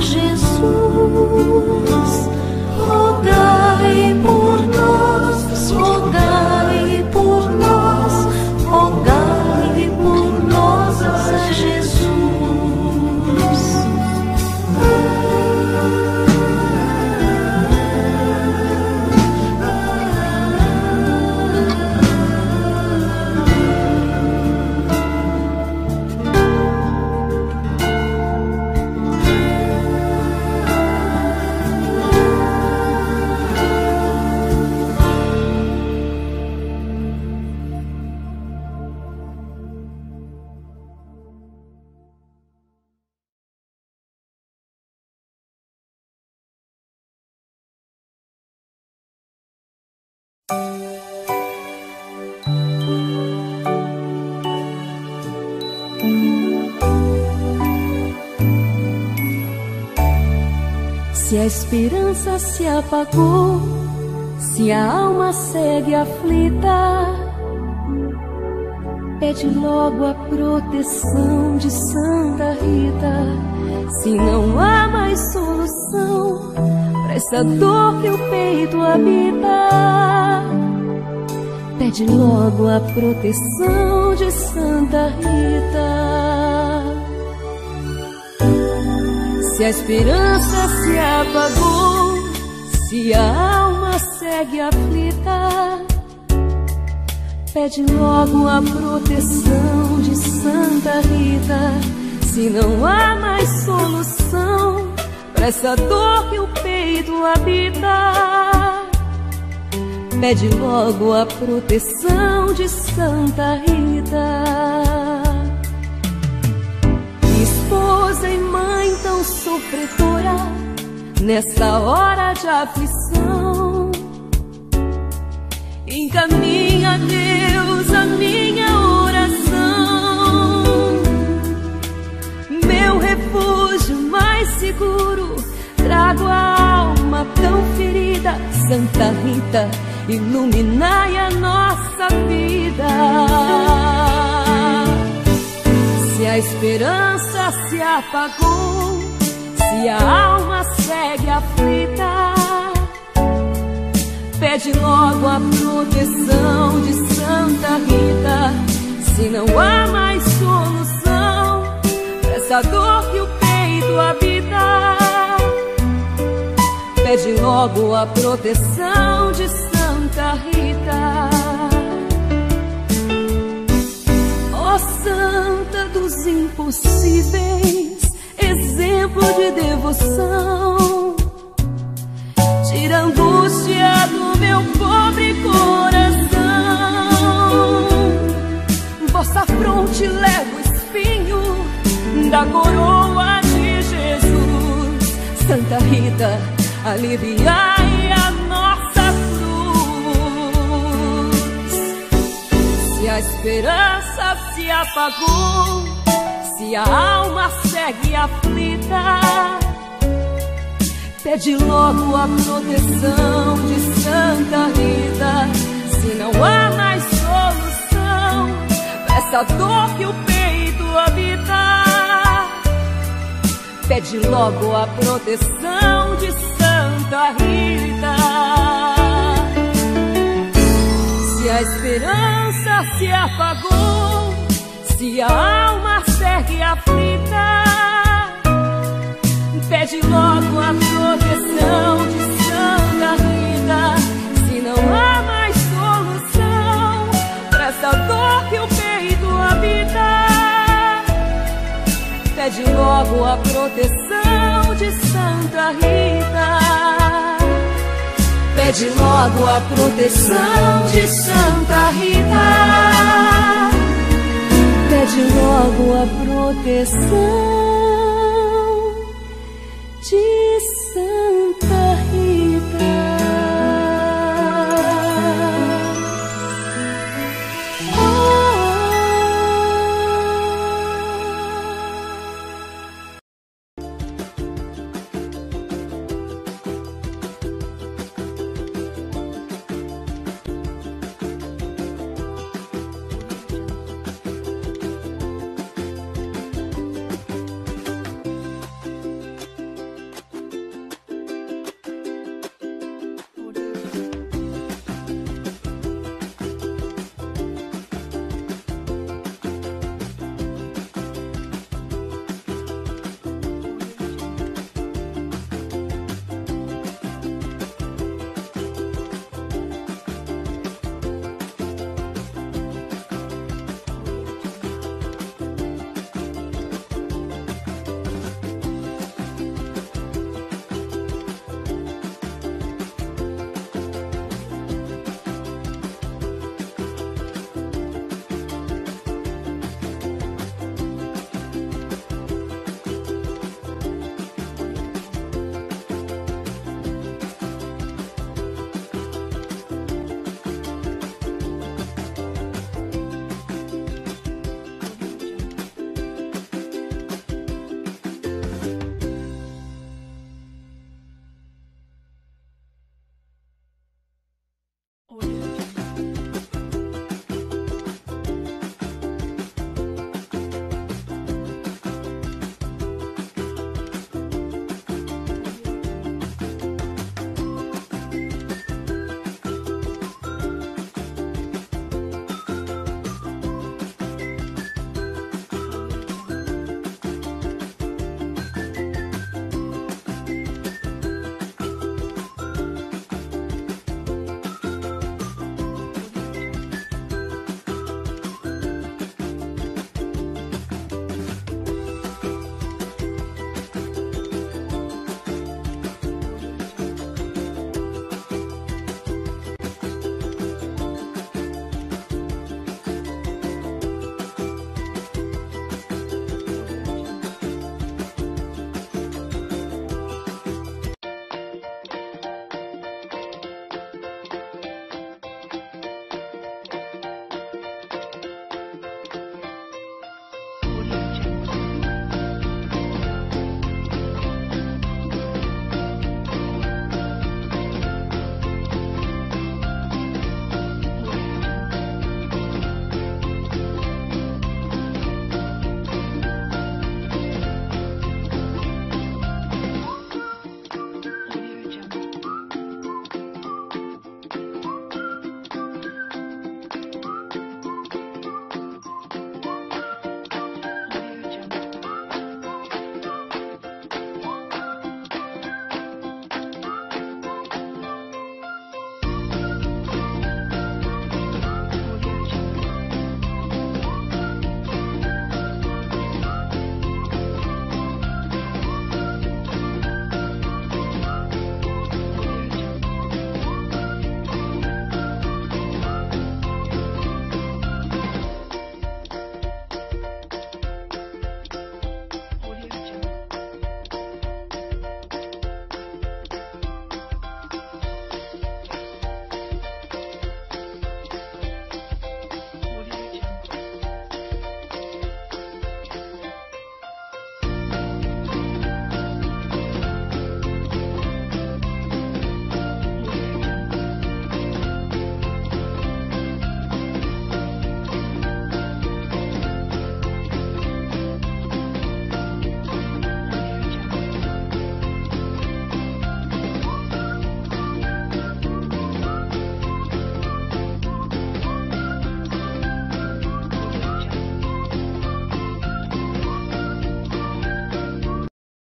Jesus. Rogai por nós, rogai por nós, rogai por nós a Jesus. Se a esperança se apagou, se a alma segue aflita, pede logo a proteção de Santa Rita. Se não há mais solução pra essa dor que o peito habita, pede logo a proteção de Santa Rita. Se a esperança se apagou, se a alma segue aflita, pede logo a proteção de Santa Rita. Se não há mais solução pra essa dor que o peito habita, pede logo a proteção de Santa Rita. Esposa e mãe tão sofredora, nessa hora de aflição, encaminha a Deus a minha oração. Meu refúgio mais seguro, trago a alma tão ferida. Santa Rita, iluminai a nossa vida. Se a esperança se apagou, se a alma segue aflita, pede logo a proteção de Santa Rita. Se não há mais solução pra essa dor que o peito habita, pede logo a proteção de Santa Rita. Ó Santa dos impossíveis, exemplo de devoção, tira a angústia do meu pobre coração. Vossa fronte leva o espinho da coroa de Jesus. Santa Rita, aliviai a nossa cruz. Se a esperança se apagou, se a alma segue aflita, pede logo a proteção de Santa Rita. Se não há mais solução pra essa dor que o peito habita, pede logo a proteção de Santa Rita. Se a esperança se apagou, se a alma segue aflita, pede logo a proteção de Santa Rita. Se não há mais solução pra essa dor que o peito habita, pede logo a proteção de Santa Rita. Pede logo a proteção de Santa Rita. Pede logo a proteção de Santa